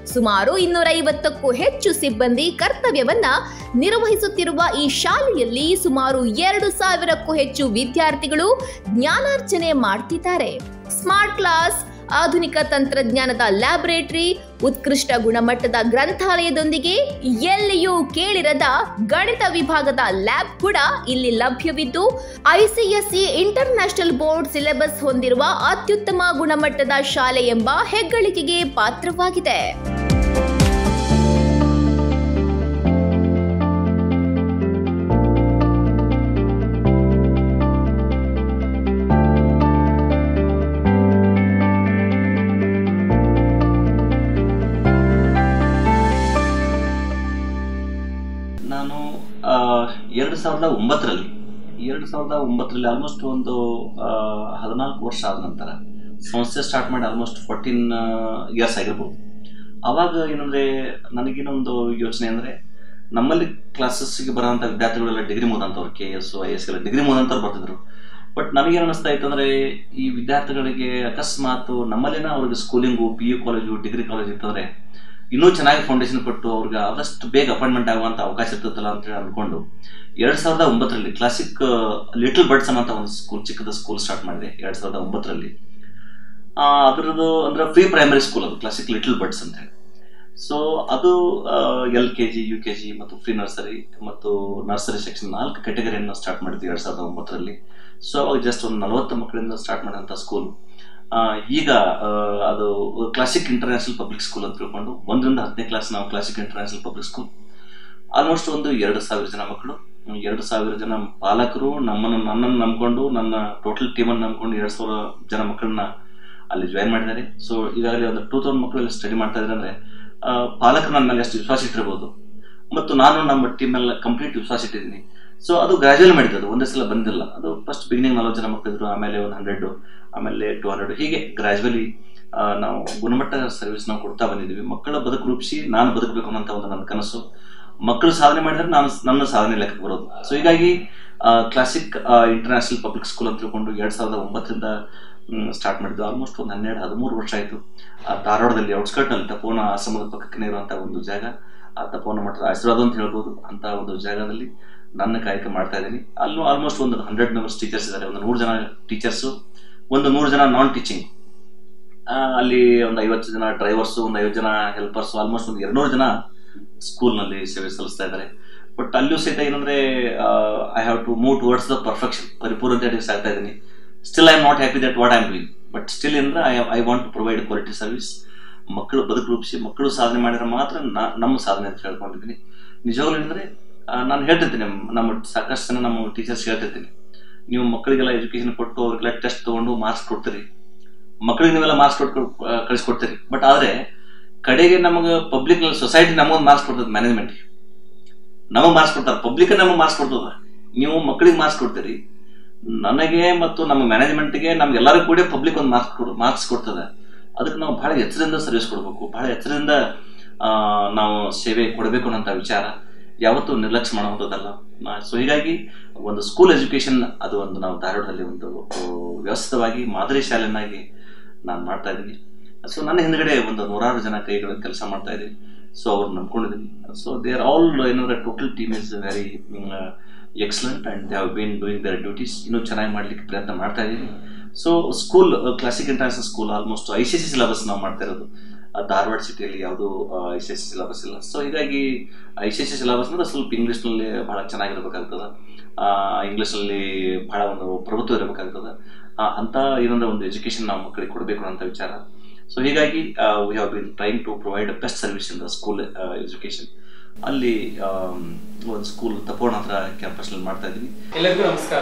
ಸುಮಾರು 250ಕ್ಕೂ ಹೆಚ್ಚು ಸಿಬ್ಬಂದಿ ಕರ್ತವ್ಯವನ್ನ ನಿರ್ವಹಿಸುತ್ತಿರುವ ಈ ಶಾಲೆಯಲ್ಲಿ ಸುಮಾರು 2000ಕ್ಕೂ ಹೆಚ್ಚು ವಿದ್ಯಾರ್ಥಿಗಳು ಜ್ಞಾನಾರ್ಜನೆ ಮಾಡ್ತಿದ್ದಾರೆ. ಸ್ಮಾರ್ಟ್ ಕ್ಲಾಸ್, ಆಧುನಿಕ ತಂತ್ರಜ್ಞಾನದ ಲ್ಯಾಬೊರೇಟರಿ, ಉತ್ಕೃಷ್ಟ ಗುಣಮಟ್ಟದ ಗ್ರಂಥಾಲಯದೊಂದಿಗೆ ಎಲ್ಲಿಯೂ ಕೇಳಿರದ ಗಣಿತ ವಿಭಾಗದ ಲ್ಯಾಬ್ ಕೂಡ ಇಲ್ಲಿ ಲಭ್ಯವಿದ್ದು, ICSE ಇಂಟರ್ನ್ಯಾಷನಲ್ ಬೋರ್ಡ್ ಸಿಲೆಬಸ್ ಹೊಂದಿರುವ ಅತ್ಯುತ್ತಮ ಗುಣಮಟ್ಟದ ಶಾಲೆ ಎಂಬ ಹೆಗ್ಗಳಿಕೆಗೆ ಪಾತ್ರವಾಗಿದೆ. ನಾನು 2009ರಲ್ಲಿ ಆಲ್ಮೋಸ್ಟ್ ಒಂದು 14 ವರ್ಷ ಆದ ನಂತರ ಸಂಸ್ಥೆ ಸ್ಟಾರ್ಟ್ ಮಾಡಿ ಆಲ್ಮೋಸ್ಟ್ 14 ಇಯರ್ಸ್ ಆಗಿರ್ಬೋದು. ಆವಾಗ ಏನಂದರೆ ನನಗೇನೊಂದು ಯೋಚನೆ ಅಂದರೆ, ನಮ್ಮಲ್ಲಿ ಕ್ಲಾಸಸ್ಗೆ ಬರೋಂಥ ವಿದ್ಯಾರ್ಥಿಗಳೆಲ್ಲ ಡಿಗ್ರಿ ಮುಗಿದಂಥವ್ರು, KS IS ಎಲ್ಲ ಡಿಗ್ರಿ ಮುಗಿದಂಥವ್ರು ಬರ್ತಿದ್ರು. ಬಟ್ ನನಗೇನು ಅನ್ನಿಸ್ತಾ ಇತ್ತು ಅಂದರೆ, ಈ ವಿದ್ಯಾರ್ಥಿಗಳಿಗೆ ಅಕಸ್ಮಾತ್ ನಮ್ಮಲ್ಲೇನ ಅವ್ರಿಗೆ schooling, PU college, degree college ಇತ್ತಂದರೆ ಇನ್ನೂ ಚೆನ್ನಾಗಿ ಫೌಂಡೇಶನ್ ಕೊಟ್ಟು ಅವ್ರಿಗೆ ಆದಷ್ಟು ಬೇಗ ಅಪಾಯಿಂಟ್ಮೆಂಟ್ ಆಗುವಂಥ ಅವಕಾಶ ಇರ್ತದಲ್ಲ ಅಂತೇಳಿ ಅಂದ್ಕೊಂಡು 2009ರಲ್ಲಿ ಕ್ಲಾಸಿಕ್ ಲಿಟಲ್ ಬರ್ಡ್ಸ್ ಅನ್ನೋಂಥ ಒಂದು ಸ್ಕೂಲ್, ಚಿಕ್ಕದ ಸ್ಕೂಲ್ ಸ್ಟಾರ್ಟ್ ಮಾಡಿದೆ 2009ರಲ್ಲಿ. ಅದರದ್ದು ಅಂದರೆ ಪ್ರೀ ಪ್ರೈಮರಿ ಸ್ಕೂಲ್, ಅದು ಕ್ಲಾಸಿಕ್ ಲಿಟಲ್ ಬರ್ಡ್ಸ್ ಅಂತ ಹೇಳಿ. ಸೊ ಅದು LKG, UKG ಮತ್ತು ಪ್ರೀ ನರ್ಸರಿ ಮತ್ತು ನರ್ಸರಿ ಸೆಕ್ಷನ್ 4 ಕ್ಯಾಟಗರಿಯನ್ನು ಸ್ಟಾರ್ಟ್ ಮಾಡಿದ್ವಿ 2009ರಲ್ಲಿ. ಸೊ ಅವಾಗ ಜಸ್ಟ್ ಒಂದು 40 ಮಕ್ಕಳಿಂದ ಸ್ಟಾರ್ಟ್ ಮಾಡಿದಂಥ ಸ್ಕೂಲ್ ಈಗ ಅದು ಕ್ಲಾಸಿಕ್ ಇಂಟರ್ನ್ಯಾಷನಲ್ ಪಬ್ಲಿಕ್ ಸ್ಕೂಲ್ ಅಂತ ತಿಳ್ಕೊಂಡು 1ರಿಂದ 10ನೇ ಕ್ಲಾಸ್ ನಾವು Classic international public School. Almost ಒಂದು 2000 ಜನ ಮಕ್ಕಳು, 2000 ಜನ ಪಾಲಕರು, ನನ್ನನ್ನು ನಂಬ್ಕೊಂಡು, ನನ್ನ ಟೋಟಲ್ ಟೀಮನ್ನು ನಂಬ್ಕೊಂಡು 2000 ಜನ ಮಕ್ಕಳನ್ನ ಅಲ್ಲಿ ಜಾಯಿನ್ ಮಾಡಿದ್ದಾರೆ. ಸೊ ಈಗಾಗಲೇ ಒಂದು 2000 ಮಕ್ಕಳು ಸ್ಟಡಿ ಮಾಡ್ತಾ ಇದ್ದಾರೆ. ಅಂದರೆ ಪಾಲಕರು ನನ್ನ ಮೇಲೆ ಎಷ್ಟು ವಿಶ್ವಾಸ ಇಟ್ಟಿರ್ಬೋದು, ಮತ್ತು ನಾನು ನಮ್ಮ ಟೀಮೆಲ್ಲ ಕಂಪ್ಲೀಟ್ ವಿಶ್ವಾಸ ಇಟ್ಟಿದ್ದೀನಿ. ಸೊ ಅದು ಗ್ರಾಜುವಲ್ ಮಾಡಿದ್ದು, ಅದು ಒಂದೇ ಸಲ ಬಂದಿಲ್ಲ. ಅದು ಫಸ್ಟ್ ಬಿಗಿನಿಂಗ್ 40 ಜನ ಮಕ್ಕಳಿದ್ರು, ಆಮೇಲೆ ಒಂದು 100, ಆಮೇಲೆ 200, ಹೀಗೆ ಗ್ರಾಜುವಲಿ ನಾವು ಗುಣಮಟ್ಟ ಸರ್ವಿಸ್ ನಾವು ಕೊಡ್ತಾ ಬಂದಿದ್ದೀವಿ. ಮಕ್ಕಳ ಬದುಕು ರೂಪಿಸಿ ನಾನು ಬದುಕಬೇಕು ಅನ್ನೋಂಥ ಒಂದು ನನ್ನ ಕನಸು. ಮಕ್ಕಳು ಸಾಧನೆ ಮಾಡಿದ್ರೆ ನನ್ನ ಸಾಧನೆ ಲೆಕ್ಕಕ್ಕೆ ಬರೋದು. ಸೊ ಹೀಗಾಗಿ ಕ್ಲಾಸಿಕ್ ಇಂಟರ್ನ್ಯಾಷನಲ್ ಪಬ್ಲಿಕ್ ಸ್ಕೂಲ್ ಅಂತ ತಿಳ್ಕೊಂಡು 2009ರಿಂದ ಸ್ಟಾರ್ಟ್ ಮಾಡಿದ್ದು. ಆಲ್ಮೋಸ್ಟ್ ಒಂದು 12-13 ವರ್ಷ ಆಯಿತು. ಧಾರವಾಡದಲ್ಲಿ ಔಟ್ಸ್ಕರ್ಟ್ನಲ್ಲಿ ತಪೋನ ಆಶ್ರಮದ ಪಕ್ಕಕ್ಕೆ ಇರುವಂಥ ಒಂದು ಜಾಗ, ಆ ತಪೋನ ಮಠದ ಆಶೀರ್ವಾದ ಅಂತ ಹೇಳ್ಬೋದು, ಅಂಥ ಒಂದು ಜಾಗದಲ್ಲಿ ನನ್ನ ಕಾಯಕ ಮಾಡ್ತಾ ಇದ್ದೀನಿ. ಅಲ್ಲೂ ಆಲ್ಮೋಸ್ಟ್ ಒಂದು 100 ಮೆಂಬರ್ಸ್ ಟೀಚರ್ಸ್ ಇದ್ದಾರೆ. ಒಂದು 100 ಜನ ಟೀಚರ್ಸು, ಒಂದು 100 ಜನ ನಾನ್ ಟೀಚಿಂಗ್, ಅಲ್ಲಿ ಒಂದು 50 ಜನ ಡ್ರೈವರ್ಸು, ಒಂದು 50 ಜನ ಹೆಲ್ಪರ್ಸು, ಆಲ್ಮೋಸ್ಟ್ ಒಂದು 200 ಜನ ಸ್ಕೂಲ್ನಲ್ಲಿ ಸೇವೆ ಸಲ್ಲಿಸ್ತಾ ಇದ್ದಾರೆ. ಬಟ್ ಅಲ್ಲೂ ಸಹಿತ ಏನಂದರೆ I have to move towards the perfection, ಪರಿಪೂರ್ಣತೆಗೆ ಸಾಗ್ತಾ ಇದ್ದೀನಿ. Still I am not happy that what I am doing, but still ಅಂದರೆ I want to provide quality service. ಮಕ್ಕಳು ಬದುಕು ರೂಪಿಸಿ ಮಕ್ಕಳು ಸಾಧನೆ ಮಾಡಿದ್ರೆ ಮಾತ್ರ ನಮ್ಮ ಸಾಧನೆ ಅಂತ ಹೇಳ್ಕೊಂಡಿದ್ದೀನಿ. ನಿಜವಾಗ್ಲೂ ಅಂದರೆ ನಾನು ಹೇಳ್ತಿರ್ತೀನಿ, ನಮ್ಮ ಸಾಕಷ್ಟು ಜನ ನಮ್ಮ ಟೀಚರ್ಸ್ ಹೇಳ್ತಿರ್ತೀನಿ, ನೀವು ಮಕ್ಕಳಿಗೆಲ್ಲ ಎಜುಕೇಷನ್ ಕೊಟ್ಟು ಅವ್ರಿಗೆಲ್ಲ ಟೆಸ್ಟ್ ತೊಗೊಂಡು ಮಾರ್ಕ್ಸ್ ಕೊಡ್ತೀರಿ, ಮಕ್ಕಳಿಗೆ ನೀವೆಲ್ಲ ಮಾರ್ಕ್ಸ್ ಕೊಟ್ಟು ಕಳಿಸ್ಕೊಡ್ತೀರಿ. ಬಟ್ ಆದರೆ ಕಡೆಗೆ ನಮಗೆ ಪಬ್ಲಿಕ್ನಲ್ಲಿ ಸೊಸೈಟಿ ನಮಗೊಂದು ಮಾರ್ಕ್ಸ್ ಕೊಡ್ತದೆ, ಮ್ಯಾನೇಜ್ಮೆಂಟ್ಗೆ ನಮಗೆ ಮಾರ್ಕ್ಸ್ ಕೊಡ್ತಾರೆ, ಪಬ್ಲಿಕ್ ನಮಗೆ ಮಾರ್ಕ್ಸ್ ಕೊಡ್ತದೆ. ನೀವು ಮಕ್ಕಳಿಗೆ ಮಾರ್ಕ್ಸ್ ಕೊಡ್ತೀರಿ, ನನಗೆ ಮತ್ತು ನಮ್ಮ ಮ್ಯಾನೇಜ್ಮೆಂಟ್ಗೆ ನಮ್ಗೆಲ್ಲರಿಗೂ ಕೂಡ ಪಬ್ಲಿಕ್ ಒಂದು ಮಾರ್ಕ್ಸ್ ಕೊಡ್ತದೆ. ಅದಕ್ಕೆ ನಾವು ಭಾಳ ಎಚ್ಚರದಿಂದ ಸರ್ವಿಸ್ ಕೊಡಬೇಕು, ಭಾಳ ಎಚ್ಚರದಿಂದ ನಾವು ಸೇವೆ ಕೊಡಬೇಕು ಅನ್ನೋಂಥ ವಿಚಾರ ಯಾವತ್ತೂ ನಿರ್ಲಕ್ಷ್ಯ ಮಾಡುವಂಥದ್ದಲ್ಲ. ಸೊ ಹೀಗಾಗಿ ಒಂದು ಸ್ಕೂಲ್ ಎಜುಕೇಷನ್ ಅದು ಒಂದು ನಾವು ಧಾರವಾಡದಲ್ಲಿ ಒಂದು ವ್ಯವಸ್ಥಿತವಾಗಿ ಮಾದರಿ ಶಾಲೆಯನ್ನಾಗಿ ನಾನು ಮಾಡ್ತಾ ಇದ್ದೀನಿ. ಸೊ ನನ್ನ ಹಿಂದ್ಗಡೆ ಒಂದು 100 ಜನ ಕೈಗಳಲ್ಲಿ ಕೆಲಸ ಮಾಡ್ತಾ ಇದ್ದೀನಿ. ಸೊ ಅವ್ರು ನಂಬ್ಕೊಂಡಿದ್ದೀನಿ. ಸೊ ದೇ ಆರ್ ಆಲ್ ಏನಂದರೆ total team is very excellent and they have been doing their duties. ಇನ್ನೂ ಚೆನ್ನಾಗಿ ಮಾಡಲಿಕ್ಕೆ ಪ್ರಯತ್ನ ಮಾಡ್ತಾ ಇದ್ದೀನಿ. So school Classic International School almost ICSE syllabus ನಾವು ಮಾಡ್ತಾ ಇರೋದು. ಧಾರವಾಡ ಸಿಟಿಯಲ್ಲಿ ಯಾವುದೂ ICSE ಸಿಲೆಬಸ್ ಇಲ್ಲ. ಸೊ ಹೀಗಾಗಿ ICSE ಸಿಲೆಬಸ್ ಅಂದರೆ ಸ್ವಲ್ಪ ಇಂಗ್ಲೀಷ್ನಲ್ಲಿ ಭಾಳ ಚೆನ್ನಾಗಿರ್ಬೇಕಾಗ್ತದೆ, ಇಂಗ್ಲೀಷ್ನಲ್ಲಿ ಭಾಳ ಒಂದು ಪ್ರಭುತ್ವ ಇರಬೇಕಾಗ್ತದೆ. ಅಂಥ ಏನಂದರೆ ಒಂದು ಎಜುಕೇಷನ್ ನಾವು ಮಕ್ಕಳಿಗೆ ಕೊಡಬೇಕು ಅನ್ನೋಂಥ ವಿಚಾರ. ಸೊ ಹೀಗಾಗಿ we have been trying to provide best service in the school education. ಅಲ್ಲಿ ಒಂದು ಸ್ಕೂಲ್ ತಪೋಣ ಹತ್ರ ಕ್ಯಾಂಪಸ್ನಲ್ಲಿ ಮಾಡ್ತಾ ಇದ್ದೀವಿ. ಎಲ್ಲರಿಗೂ ನಮಸ್ಕಾರ.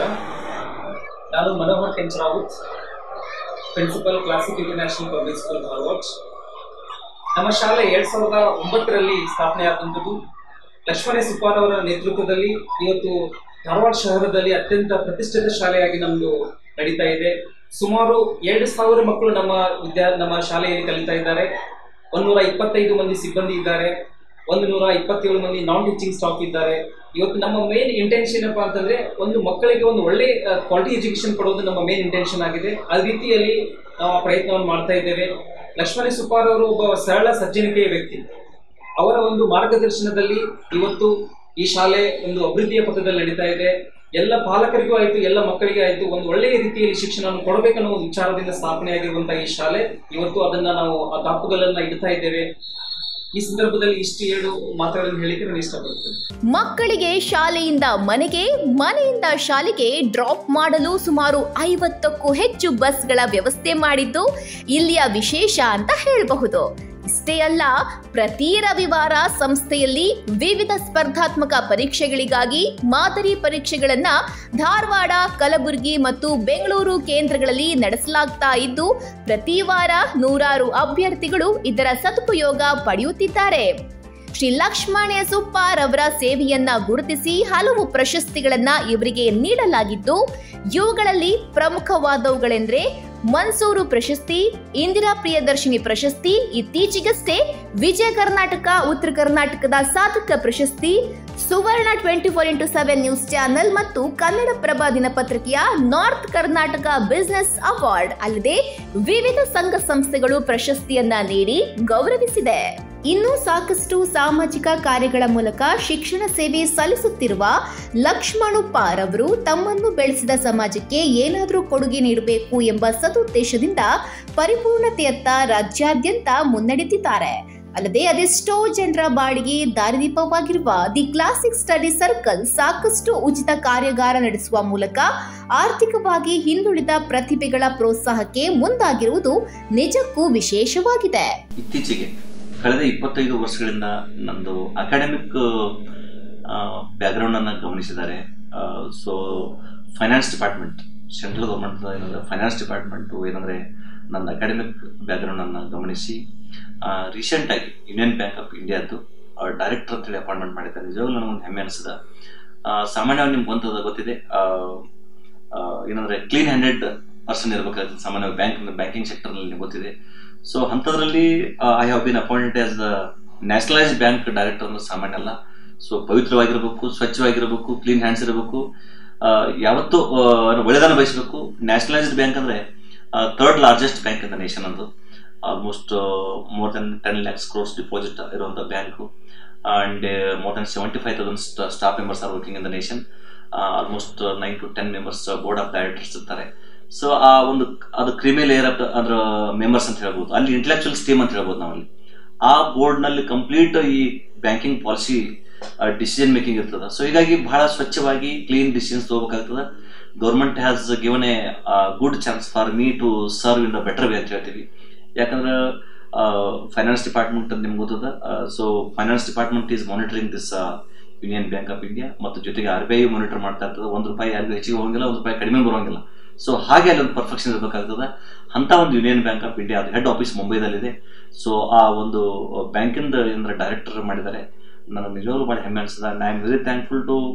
ನಾನು Manohar Kencharavut, principal Classic international public School Dharwad. ನಮ್ಮ ಶಾಲೆ 2009ರಲ್ಲಿ ಸ್ಥಾಪನೆಯಾದಂಥದ್ದು. ಲಕ್ಷ್ಮಣ ಎಸ್ ಉಪ್ಪಾರ್ ಅವರ ನೇತೃತ್ವದಲ್ಲಿ ಇವತ್ತು ಧಾರವಾಡ ಶಹರದಲ್ಲಿ ಅತ್ಯಂತ ಪ್ರತಿಷ್ಠಿತ ಶಾಲೆಯಾಗಿ ನಮ್ಮದು ನಡೀತಾ ಇದೆ. ಸುಮಾರು 2000 ಮಕ್ಕಳು ನಮ್ಮ ಶಾಲೆಯಲ್ಲಿ ಕಲಿತಾ ಇದ್ದಾರೆ. 125 ಮಂದಿ ಸಿಬ್ಬಂದಿ ಇದ್ದಾರೆ, 127 ಮಂದಿ ನಾನ್ ಟೀಚಿಂಗ್ ಸ್ಟಾಫ್ ಇದ್ದಾರೆ. ಇವತ್ತು ನಮ್ಮ ಮೇನ್ ಇಂಟೆನ್ಷನ್ ಏನಪ್ಪ ಅಂತಂದರೆ, ಒಂದು ಮಕ್ಕಳಿಗೆ ಒಂದು ಒಳ್ಳೆ ಕ್ವಾಲಿಟಿ ಎಜುಕೇಷನ್ ಕೊಡೋದು ನಮ್ಮ ಮೇನ್ ಇಂಟೆನ್ಷನ್ ಆಗಿದೆ. ಆ ರೀತಿಯಲ್ಲಿ ನಾವು ಆ ಪ್ರಯತ್ನವನ್ನು ಮಾಡ್ತಾ ಇದ್ದೇವೆ. ಲಕ್ಷ್ಮಣ ಸುಪಾರ್ ಅವರು ಒಬ್ಬ ಸರಳ ಸಜ್ಜನಿಕೆಯ ವ್ಯಕ್ತಿ. ಅವರ ಒಂದು ಮಾರ್ಗದರ್ಶನದಲ್ಲಿ ಇವತ್ತು ಈ ಶಾಲೆ ಒಂದು ಅಭಿವೃದ್ಧಿಯ ಪಥದಲ್ಲಿ ನಡೀತಾ ಇದೆ. ಎಲ್ಲ ಪಾಲಕರಿಗೂ ಆಯ್ತು, ಎಲ್ಲ ಮಕ್ಕಳಿಗೆ ಆಯ್ತು, ಒಂದು ಒಳ್ಳೆಯ ರೀತಿಯಲ್ಲಿ ಶಿಕ್ಷಣವನ್ನು ಕೊಡಬೇಕನ್ನೋ ಒಂದು ವಿಚಾರದಿಂದ ಸ್ಥಾಪನೆಯಾಗಿರುವಂತಹ ಈ ಶಾಲೆ ಇವತ್ತು ಅದನ್ನ ನಾವು ಆ ದಾಪುಗಳನ್ನ ಇಡ್ತಾ ಇದ್ದೇವೆ. ಈ ಸಂದರ್ಭದಲ್ಲಿ ಇಷ್ಟು 2 ಮಾತುಗಳನ್ನು ಹೇಳಿಕ್ಕೆ ನಾನು ಇಷ್ಟಪಡ್ತೇನೆ. ಮಕ್ಕಳಿಗೆ ಶಾಲೆಯಿಂದ ಮನೆಗೆ, ಮನೆಯಿಂದ ಶಾಲೆಗೆ ಡ್ರಾಪ್ ಮಾಡಲು ಸುಮಾರು 50ಕ್ಕೂ ಹೆಚ್ಚು ಬಸ್ಗಳ ವ್ಯವಸ್ಥೆ ಮಾಡಿದ್ದು ಇಲ್ಲಿಯ ವಿಶೇಷ ಅಂತ ಹೇಳಬಹುದು. ಇಷ್ಟೇ ಅಲ್ಲ, ಪ್ರತಿ ರವಿವಾರ ಸಂಸ್ಥೆಯಲ್ಲಿ ವಿವಿಧ ಸ್ಪರ್ಧಾತ್ಮಕ ಪರೀಕ್ಷೆಗಳಿಗಾಗಿ ಮಾದರಿ ಪರೀಕ್ಷೆಗಳನ್ನ ಧಾರವಾಡ, ಕಲಬುರಗಿ ಮತ್ತು ಬೆಂಗಳೂರು ಕೇಂದ್ರಗಳಲ್ಲಿ ನಡೆಸಲಾಗ್ತಾ ಇದ್ದು, ಪ್ರತಿ ವಾರ ನೂರಾರು ಅಭ್ಯರ್ಥಿಗಳು ಇದರ ಸದುಪಯೋಗ ಪಡೆಯುತ್ತಿದ್ದಾರೆ. ಶ್ರೀ ಲಕ್ಷ್ಮಣ ಎಸ್ ಉಪ್ಪಾರ್ ಅವರ ಸೇವೆಯನ್ನ ಗುರುತಿಸಿ ಹಲವು ಪ್ರಶಸ್ತಿಗಳನ್ನ ಇವರಿಗೆ ನೀಡಲಾಗಿದ್ದು, ಇವುಗಳಲ್ಲಿ ಪ್ರಮುಖವಾದವುಗಳೆಂದರೆ ಮನ್ಸೂರು ಪ್ರಶಸ್ತಿ, ಇಂದಿರಾ ಪ್ರಿಯದರ್ಶಿನಿ ಪ್ರಶಸ್ತಿ, ಇತ್ತೀಚೆಗಷ್ಟೇ ವಿಜಯ ಕರ್ನಾಟಕ ಉತ್ತರ ಕರ್ನಾಟಕದ ಸಾಧಕ ಪ್ರಶಸ್ತಿ, ಸುವರ್ಣ 24x7 ನ್ಯೂಸ್ ಚಾನೆಲ್ ಮತ್ತು ಕನ್ನಡಪ್ರಭ ದಿನಪತ್ರಿಕೆಯ ನಾರ್ತ್ ಕರ್ನಾಟಕ ಬಿಸಿನೆಸ್ ಅವಾರ್ಡ್ ಅಲ್ಲದೆ ವಿವಿಧ ಸಂಘ ಸಂಸ್ಥೆಗಳು ಪ್ರಶಸ್ತಿಯನ್ನ ನೀಡಿ ಗೌರವಿಸಿದೆ. ಇನ್ನೂ ಸಾಕಷ್ಟು ಸಾಮಾಜಿಕ ಕಾರ್ಯಗಳ ಮೂಲಕ ಶಿಕ್ಷಣ ಸೇವೆ ಸಲ್ಲಿಸುತ್ತಿರುವ ಲಕ್ಷ್ಮಣ ಉಪ್ಪಾರ್ ಅವರು ತಮ್ಮನ್ನು ಬೆಳೆಸಿದ ಸಮಾಜಕ್ಕೆ ಏನಾದರೂ ಕೊಡುಗೆ ನೀಡಬೇಕು ಎಂಬ ಸದುದ್ದೇಶದಿಂದ ಪರಿಪೂರ್ಣತೆಯತ್ತ ರಾಜ್ಯಾದ್ಯಂತ ಮುನ್ನಡೆದಿದ್ದಾರೆ. ಅಲ್ಲದೆ ಅದೆಷ್ಟೋ ಜನರ ಬಾಡಿಗೆ ದಾರಿದೀಪವಾಗಿರುವ ದಿ ಕ್ಲಾಸಿಕ್ ಸ್ಟಡಿ ಸರ್ಕಲ್ ಸಾಕಷ್ಟು ಉಚಿತ ಕಾರ್ಯಾಗಾರ ನಡೆಸುವ ಮೂಲಕ ಆರ್ಥಿಕವಾಗಿ ಹಿಂದುಳಿದ ಪ್ರತಿಭೆಗಳ ಪ್ರೋತ್ಸಾಹಕ್ಕೆ ಮುಂದಾಗಿರುವುದು ನಿಜಕ್ಕೂ ವಿಶೇಷವಾಗಿದೆ. ಇತ್ತೀಚೆಗೆ ಕಳೆದ 25 ವರ್ಷಗಳಿಂದ ನಂದು ಅಕಾಡೆಮಿಕ್ ಬ್ಯಾಕ್ಗ್ರೌಂಡ್ ಅನ್ನು ಗಮನಿಸಿದ್ದಾರೆ. So finance department, central government finance department ಏನಂದರೆ ನನ್ನ ಅಕಾಡೆಮಿಕ್ ಬ್ಯಾಕ್ಗ್ರೌಂಡ್ ಅನ್ನು ಗಮನಿಸಿ ರೀಸೆಂಟಾಗಿ ಯೂನಿಯನ್ ಬ್ಯಾಂಕ್ ಆಫ್ ಇಂಡಿಯಾದ್ದು ಡೈರೆಕ್ಟರ್ ಅಂತೇಳಿ ಅಪಾಯಿಂಟ್ಮೆಂಟ್ ಮಾಡಿದ್ದಾರೆ. ನಿಜವಾಗ್ಲೂ ನನಗೊಂದು ಹೆಮ್ಮೆ ಅನಿಸಿದ. ಸಾಮಾನ್ಯವಾಗಿ ನಿಮ್ಗೆ ಗೊತ್ತಿದೆ, ಏನಂದರೆ ಕ್ಲೀನ್ ಹ್ಯಾಂಡೆಡ್ ಪರ್ಸನ್ ಇರಬೇಕಾಗುತ್ತೆ ಸಾಮಾನ್ಯವಾಗಿ ಬ್ಯಾಂಕಿಂಗ್ ಸೆಕ್ಟರ್ನಲ್ಲಿ ನಿಮ್ಗೆ ಗೊತ್ತಿದೆ. ಸೊ ಅಂಥದ್ರಲ್ಲಿ I have been appointed as the nationalised bank director ಅಂದ್ರೆ ಸಾಮಾನ್ಯ ಅಲ್ಲ. ಸೊ ಪವಿತ್ರವಾಗಿರಬೇಕು, ಸ್ವಚ್ಛವಾಗಿರಬೇಕು, ಕ್ಲೀನ್ ಹ್ಯಾಂಡ್ಸ್ ಇರಬೇಕು, ಯಾವತ್ತೂ ಒಳ್ಳೆದನ್ನು ಬಯಸಬೇಕು. ನ್ಯಾಷನಲೈಸ್ಡ್ ಬ್ಯಾಂಕ್ ಅಂದರೆ 3rd largest bank in the nation. ಅದು almost more than 10 lakhs crores deposit ಇರುವಂಥ bank. And more than 75,000 staff members are working in the nation. Almost 9 to 10 members board of directors ಇರ್ತಾರೆ. So ಅದು creamy layer of ಅದರ members ಅಂತ ಹೇಳ್ಬೋದು. ಅಲ್ಲಿ intellectual steam ಅಂತ ಹೇಳ್ಬೋದು ನಾವಲ್ಲಿ. ಆ ಬೋರ್ಡ್ನಲ್ಲಿ ಕಂಪ್ಲೀಟ್ ಈ ಬ್ಯಾಂಕಿಂಗ್ ಪಾಲಿಸಿ ಡಿಸಿಷನ್ ಮೇಕಿಂಗ್ ಇರ್ತದೆ. ಸೊ ಹೀಗಾಗಿ ಬಹಳ ಸ್ವಚ್ಛವಾಗಿ ಕ್ಲೀನ್ ಡಿಸಿಷನ್ಸ್ ತಗೋಬೇಕಾಗ್ತದೆ. Government has given a good chance for me to serve in the better way ಅಂತ ಹೇಳ್ತೀವಿ. ಯಾಕಂದ್ರೆ ಫೈನಾನ್ಸ್ ಡಿಪಾರ್ಟ್ಮೆಂಟ್ ಅಂತ ನಿಮ್ಗೆ ಗೊತ್ತದ. So finance department is monitoring this Union Bank of India, ಮತ್ತು ಜೊತೆಗೆ RBI ಮಾನಿಟರ್ ಮಾಡ್ತಾ ಇರ್ತದೆ. ₹1 ಯಾರಿಗೂ ಹೆಚ್ಚಿಗೆ ಹೋಗಂಗಿಲ್ಲ, ₹1 ಕಡಿಮೆ ಬರೋಂಗಿಲ್ಲ. ಸೊ ಹಾಗೆ ಅಲ್ಲೊಂದು ಪರ್ಫೆಕ್ಷನ್ ಇರಬೇಕಾಗ್ತದೆ. ಅಂಥ ಒಂದು ಯೂನಿಯನ್ ಬ್ಯಾಂಕ್ ಆಫ್ ಇಂಡಿಯಾ, ಅದು ಹೆಡ್ ಆಫೀಸ್ ಮುಂಬೈದಲ್ಲಿದೆ. ಸೊ ಆ ಒಂದು ಬ್ಯಾಂಕಿಂದ ಏನಂದ್ರೆ ಡೈರೆಕ್ಟರ್ ಮಾಡಿದ್ದಾರೆ. ನನಗೆ ನಿಜವಾಗ್ಲೂ ಭಾಳ ಹೆಮ್ಮೆ ಅನಿಸ್ತದೆ. I am very thankful to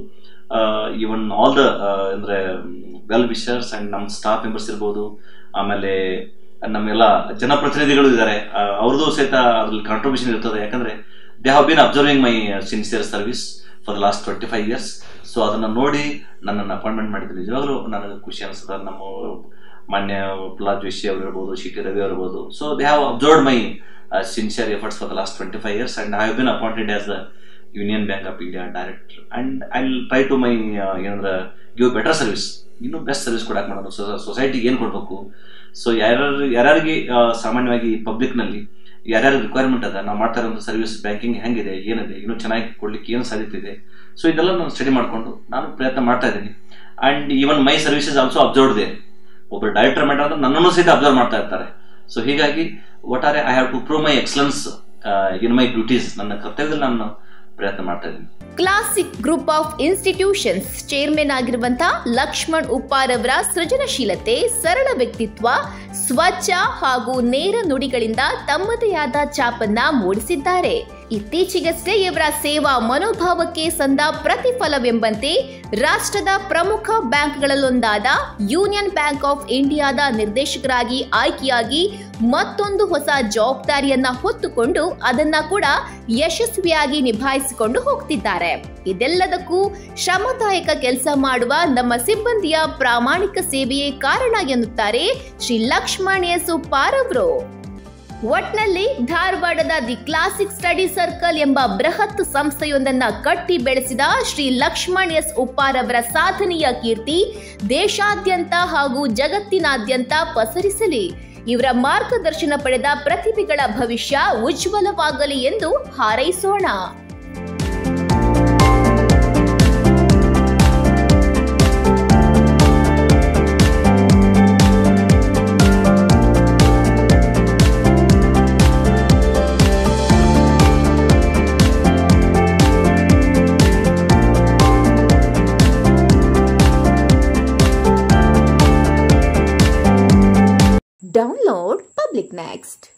even all the ಅಂದರೆ ವೆಲ್ ವಿಷರ್ಸ್ ಆ್ಯಂಡ್ ನಮ್ಮ ಸ್ಟಾಫ್ ಮೆಂಬರ್ಸ್ ಇರ್ಬೋದು, ಆಮೇಲೆ ನಮ್ಮೆಲ್ಲ ಜನಪ್ರತಿನಿಧಿಗಳು ಇದ್ದಾರೆ, ಅವ್ರದ್ದು ಸಹಿತ ಅದ್ರಲ್ಲಿ ಕಾಂಟ್ರಿಬ್ಯೂಷನ್ ಇರ್ತದೆ. ಯಾಕಂದರೆ they have been observing my sincere service for the last 25 years. So ಅದನ್ನು ನೋಡಿ ನನ್ನನ್ನು ಅಪಾಯಿಂಟ್ಮೆಂಟ್ ಮಾಡಿದ್ರು. ನಿಜವಾಗ್ಲೂ ನನಗೆ ಖುಷಿ ಅನಿಸ್ತದೆ. ನಮ್ಮ ಮಾನ್ಯ ಪ್ರಹ್ಲಾದ್ ಜೋಶಿ ಅವರು ಇರ್ಬೋದು, CT ರವಿ ಅವರು ಇರ್ಬೋದು. So they have observed my sincere efforts for the last 25 years and I have been appointed as the Union Bank of India director. And I will try to my ಏನಂದ್ರೆ ಗಿವ್ ಬೆಟರ್ ಸರ್ವಿಸ್, ಇನ್ನೂ best service ಕೊಡಕ್ಕೆ ಮಾಡೋದು. ಸೊಸೈಟಿಗೆ ಏನು ಕೊಡಬೇಕು. So ಯಾರ್ಯಾರಿಗೆ ಸಾಮಾನ್ಯವಾಗಿ ಪಬ್ಲಿಕ್ನಲ್ಲಿ ಯಾರ್ಯಾರು ರಿಕ್ವೈರ್ಮೆಂಟ್ ಅದ, ನಾವು ಮಾಡ್ತಾ ಇರೋಂಥ ಸರ್ವಿಸ್ ಬ್ಯಾಂಕಿಂಗ್ ಹೆಂಗಿದೆ, ಏನಿದೆ, ಇನ್ನೂ ಚೆನ್ನಾಗಿ ಕೊಡ್ಲಿಕ್ಕೆ ಏನು ಸಾಧ್ಯತೆ ಇದೆ. ಸೊ ಇದೆಲ್ಲ ನಾನು ಸ್ಟಡಿ ಮಾಡಿಕೊಂಡು ನಾನು ಪ್ರಯತ್ನ ಮಾಡ್ತಾ ಇದ್ದೀನಿ. And even my services also observed they. ಒಬ್ಬರು ಡೈರೆಕ್ಟರ್ ಮಾಡ್ತಾರೆ ಅಂದ್ರೆ ನನ್ನನ್ನು ಸಹಿತ ಅಬ್ಸರ್ವ್ ಮಾಡ್ತಾ ಇರ್ತಾರೆ. ಸೊ ಹೀಗಾಗಿ ಒಟ್ಟಾರೆ I have to prove my excellence in my duties. ನನ್ನ ಕರ್ತವ್ಯದಲ್ಲಿ ನಾನು ಪ್ರಯತ್ನ ಮಾಡ್ತಾ ಇದ್ದೀನಿ. Classic group of institutions chairman ಆಗಿರುವಂತಹ ಲಕ್ಷ್ಮಣ ಉಪ್ಪಾರ್ ಅವರ ಸೃಜನಶೀಲತೆ, ಸರಳ ವ್ಯಕ್ತಿತ್ವ, ಸ್ವಚ್ಛ ಹಾಗೂ ನೇರ ನುಡಿಗಳಿಂದ ತಮ್ಮದೇ ಆದ ಛಾಪನ್ನ ಮೂಡಿಸಿದ್ದಾರೆ. ಇತ್ತೀಚೆಗಷ್ಟೇ ಇವರ ಸೇವಾ ಮನೋಭಾವಕ್ಕೆ ಸಂದ ಪ್ರತಿಫಲವೆಂಬಂತೆ ರಾಷ್ಟ್ರದ ಪ್ರಮುಖ ಬ್ಯಾಂಕ್ಗಳಲ್ಲೊಂದಾದ ಯೂನಿಯನ್ ಬ್ಯಾಂಕ್ ಆಫ್ ಇಂಡಿಯಾದ ನಿರ್ದೇಶಕರಾಗಿ ಆಯ್ಕೆಯಾಗಿ ಮತ್ತೊಂದು ಹೊಸ ಜವಾಬ್ದಾರಿಯನ್ನ ಹೊತ್ತುಕೊಂಡು ಅದನ್ನ ಕೂಡ ಯಶಸ್ವಿಯಾಗಿ ನಿಭಾಯಿಸಿಕೊಂಡು ಹೋಗ್ತಿದ್ದಾರೆ. ಇದೆಲ್ಲದಕ್ಕೂ ಶ್ರಮದಾಯಕ ಕೆಲಸ ಮಾಡುವ ನಮ್ಮ ಸಿಬ್ಬಂದಿಯ ಪ್ರಾಮಾಣಿಕ ಸೇವೆಯೇ ಕಾರಣ ಎನ್ನುತ್ತಾರೆ ಶ್ರೀ ಲಕ್ಷ್ಮಣ ಎಸ್ ಉಪ್ಪಾರ್ ಅವರು. ಒಟ್ನಲ್ಲಿ ಧಾರವಾಡದ ದಿ ಕ್ಲಾಸಿಕ್ ಸ್ಟಡಿ ಸರ್ಕಲ್ ಎಂಬ ಬೃಹತ್ ಸಂಸ್ಥೆಯೊಂದನ್ನ ಕಟ್ಟಿ ಬೆಳೆಸಿದ ಶ್ರೀ ಲಕ್ಷ್ಮಣ್ ಎಸ್ ಉಪ್ಪಾರ್ ಅವರ ಸಾಧನೆಯ ಕೀರ್ತಿ ದೇಶಾದ್ಯಂತ ಹಾಗೂ ಜಗತ್ತಿನಾದ್ಯಂತ ಪಸರಿಸಲಿ. ಇವರ ಮಾರ್ಗದರ್ಶನ ಪಡೆದ ಪ್ರತಿಭೆಗಳ ಭವಿಷ್ಯ ಉಜ್ವಲವಾಗಲಿ ಎಂದು ಹಾರೈಸೋಣ. Download Public Next.